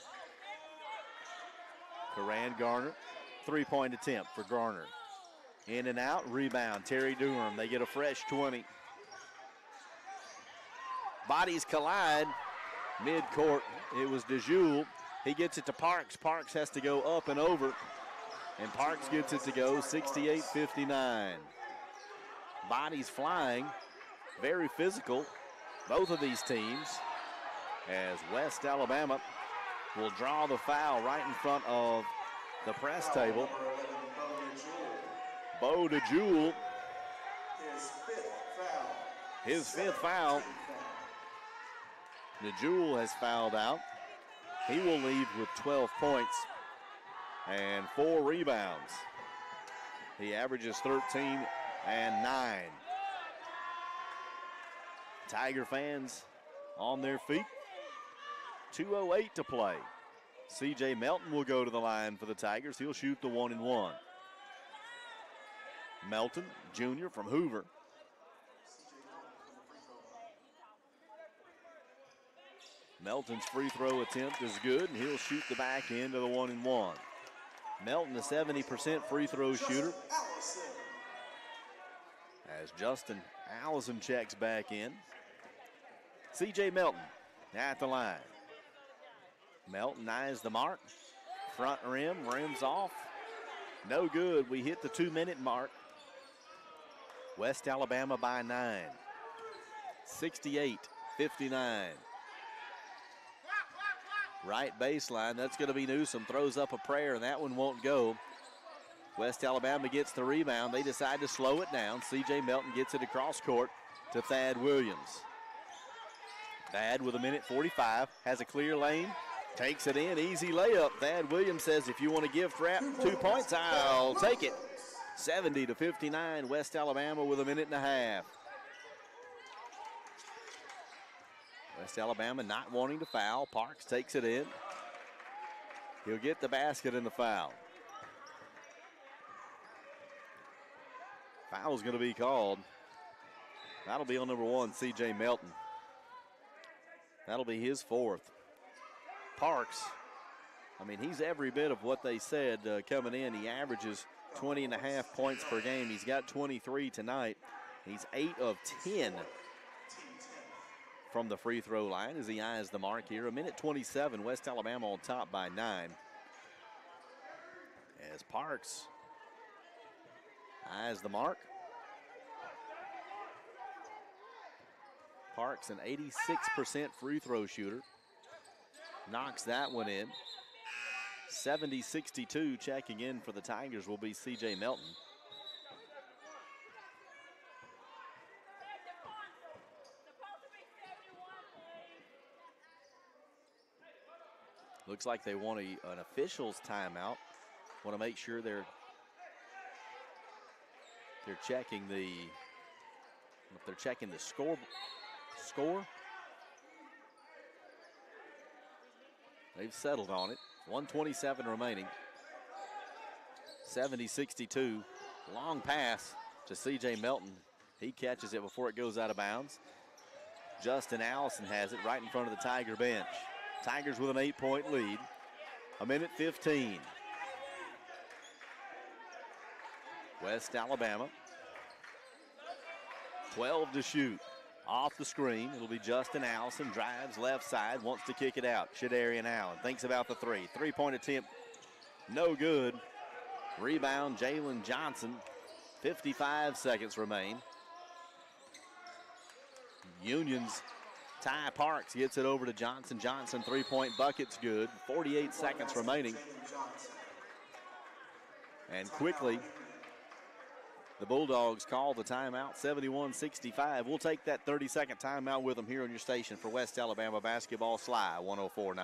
Karan Garner, 3-point attempt for Garner. In and out, rebound, Terry Durham. They get a fresh 20. Bodies collide, mid-court. It was DeJoule. He gets it to Parks. Parks has to go up and over, and Parks gets it to go, 68-59. Bodies flying, very physical, both of these teams, as West Alabama will draw the foul right in front of the press table. Bo DeJoule, his fifth foul. DeJoule has fouled out. He will leave with 12 points and 4 rebounds. He averages 13 and 9. Tiger fans on their feet. 2:08 to play. C.J. Melton will go to the line for the Tigers. He'll shoot the 1-and-1. Melton, junior from Hoover. Melton's free throw attempt is good, and he'll shoot the back end of the 1-and-1. Melton, a 70% free throw shooter. As Justin Allison checks back in. C.J. Melton at the line. Melton eyes the mark. Front rim, rims off. No good. We hit the 2-minute mark. West Alabama by 9. 68-59. Right baseline, that's going to be Newsome. Throws up a prayer, and that one won't go. West Alabama gets the rebound. They decide to slow it down. C.J. Melton gets it across court to Thad Williams. Thad with 1:45, has a clear lane, takes it in, easy layup. Thad Williams says, if you want to give Trap 2 points, I'll take it. 70-59, West Alabama with 1.5 minutes. West Alabama not wanting to foul. Parks takes it in. He'll get the basket and the foul. Foul's going to be called. That'll be on number 1, C.J. Melton. That'll be his 4th. Parks, I mean, he's every bit of what they said coming in. He averages 20.5 points per game. He's got 23 tonight. He's 8 of 10 from the free throw line as he eyes the mark here. 1:27, West Alabama on top by 9. As Parks eyes the mark. Parks, an 86% free throw shooter. Knocks that one in. 70-62, checking in for the Tigers will be C.J. Melton. Looks like they want an official's timeout. Want to make sure they're checking if they're checking the score. They've settled on it. 1:27 remaining. 70-62. Long pass to C.J. Melton. He catches it before it goes out of bounds. Justin Allison has it right in front of the Tiger bench. Tigers with an 8-point lead. 1:15. West Alabama. 12 to shoot. Off the screen, it'll be Justin Allison. Drives left side, wants to kick it out. Shadarian Allen thinks about the three. Three-point attempt, no good. Rebound, Jalen Johnson. 55 seconds remain. Union's Ty Parks gets it over to Johnson. Johnson, three-point bucket's good. 48 seconds remaining. And quickly, the Bulldogs call the timeout, 71-65. We'll take that 30-second timeout with them here on your station for West Alabama basketball. Sly 104.9.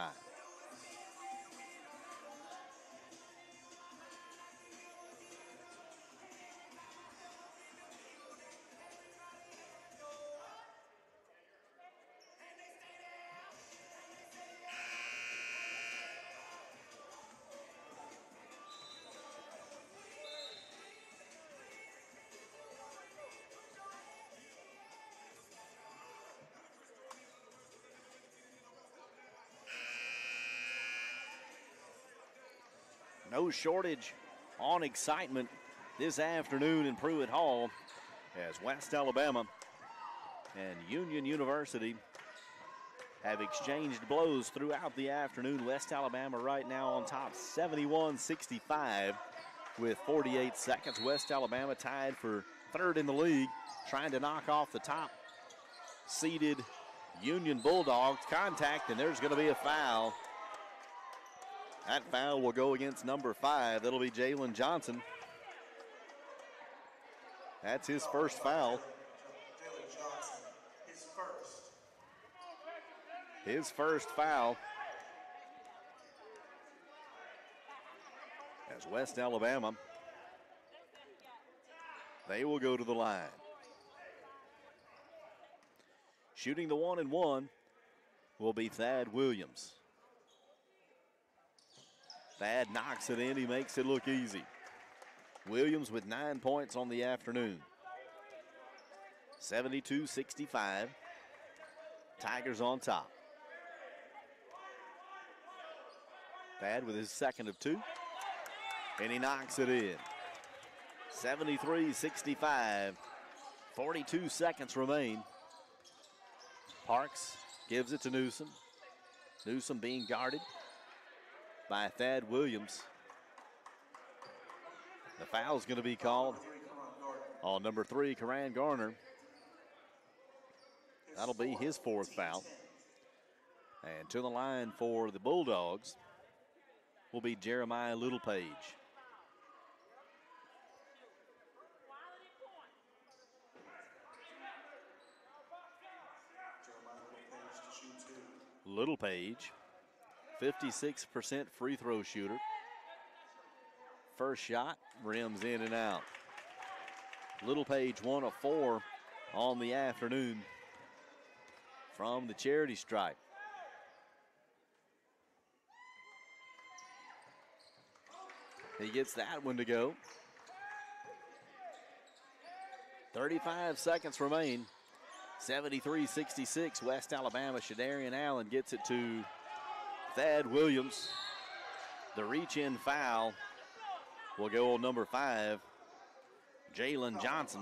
No shortage on excitement this afternoon in Pruitt Hall as West Alabama and Union University have exchanged blows throughout the afternoon. West Alabama right now on top, 71-65 with 48 seconds. West Alabama tied for third in the league, trying to knock off the top seeded Union Bulldogs. Contact, and there's going to be a foul. That foul will go against number 5. That'll be Jalen Johnson. That's his first foul. Jalen Johnson, his first. His first foul. As West Alabama, they will go to the line. Shooting the 1-and-1 will be Thad Williams. Thad knocks it in. He makes it look easy. Williams with 9 points on the afternoon. 72-65. Tigers on top. Thad with his second of 2. And he knocks it in. 73-65. 42 seconds remain. Parks gives it to Newsom. Newsom being guarded by Thad Williams. The foul's going to be called on number 3, Karan Garner. That'll be his fourth foul. And to the line for the Bulldogs will be Jeremiah Littlepage. Littlepage, 56% free throw shooter. First shot, rims in and out. Littlepage 1 of 4 on the afternoon from the charity stripe. He gets that one to go. 35 seconds remain. 73-66, West Alabama. Shadarian Allen gets it to Thad Williams. The reach-in foul will go on number 5, Jalen Johnson.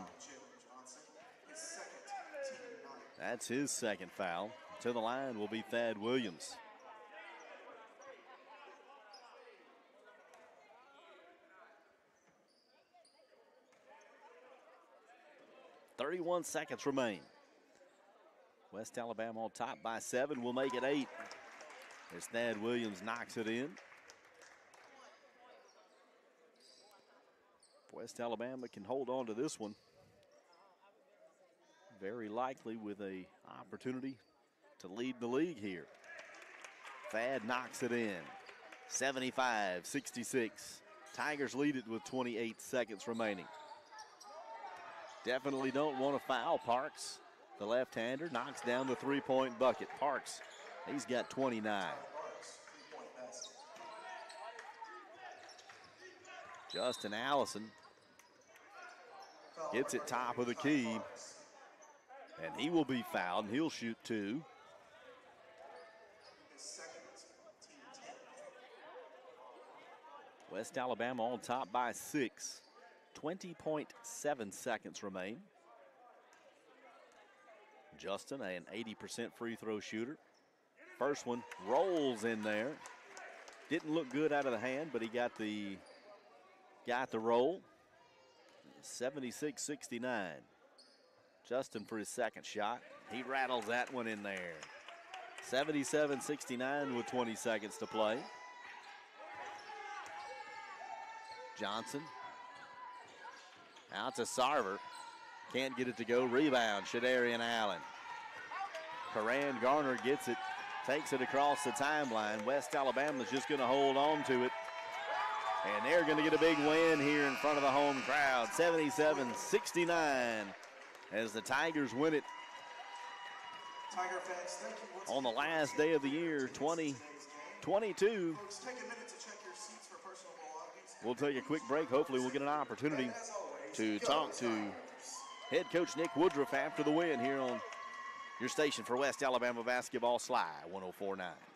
That's his second foul. To the line will be Thad Williams. .31 seconds remain. West Alabama on top by 7. We'll make it 8 as Thad Williams knocks it in. West Alabama can hold on to this one. Very likely with an opportunity to lead the league here. Thad knocks it in. 75-66. Tigers lead it with 28 seconds remaining. Definitely don't want to foul Parks. The left-hander knocks down the three-point bucket. Parks, he's got 29. Parks, 3-point basket. Justin Allison gets it top of the key, and he will be fouled, and he'll shoot 2. His second, team 10. West Alabama on top by 6. 20.7 seconds remain. Justin, an 80% free throw shooter. First one rolls in there. Didn't look good out of the hand, but he got the roll. 76-69. Justin for his second shot. He rattles that one in there. 77-69 with 20 seconds to play. Johnson out to Sarver. Can't get it to go. Rebound, Shadarian Allen. Karan Garner gets it, takes it across the timeline. West Alabama's just going to hold on to it. And they're going to get a big win here in front of the home crowd. 77-69 as the Tigers win it Tiger fans, thank you once on the again for last day of the year, 2022. Folks, take a minute to check your seats for personal belongings. We'll take a quick break. Hopefully we'll get an opportunity And as always, to go talk to Tigers. head coach Nick Woodruff after the win here on your station for West Alabama basketball, Sly 104.9.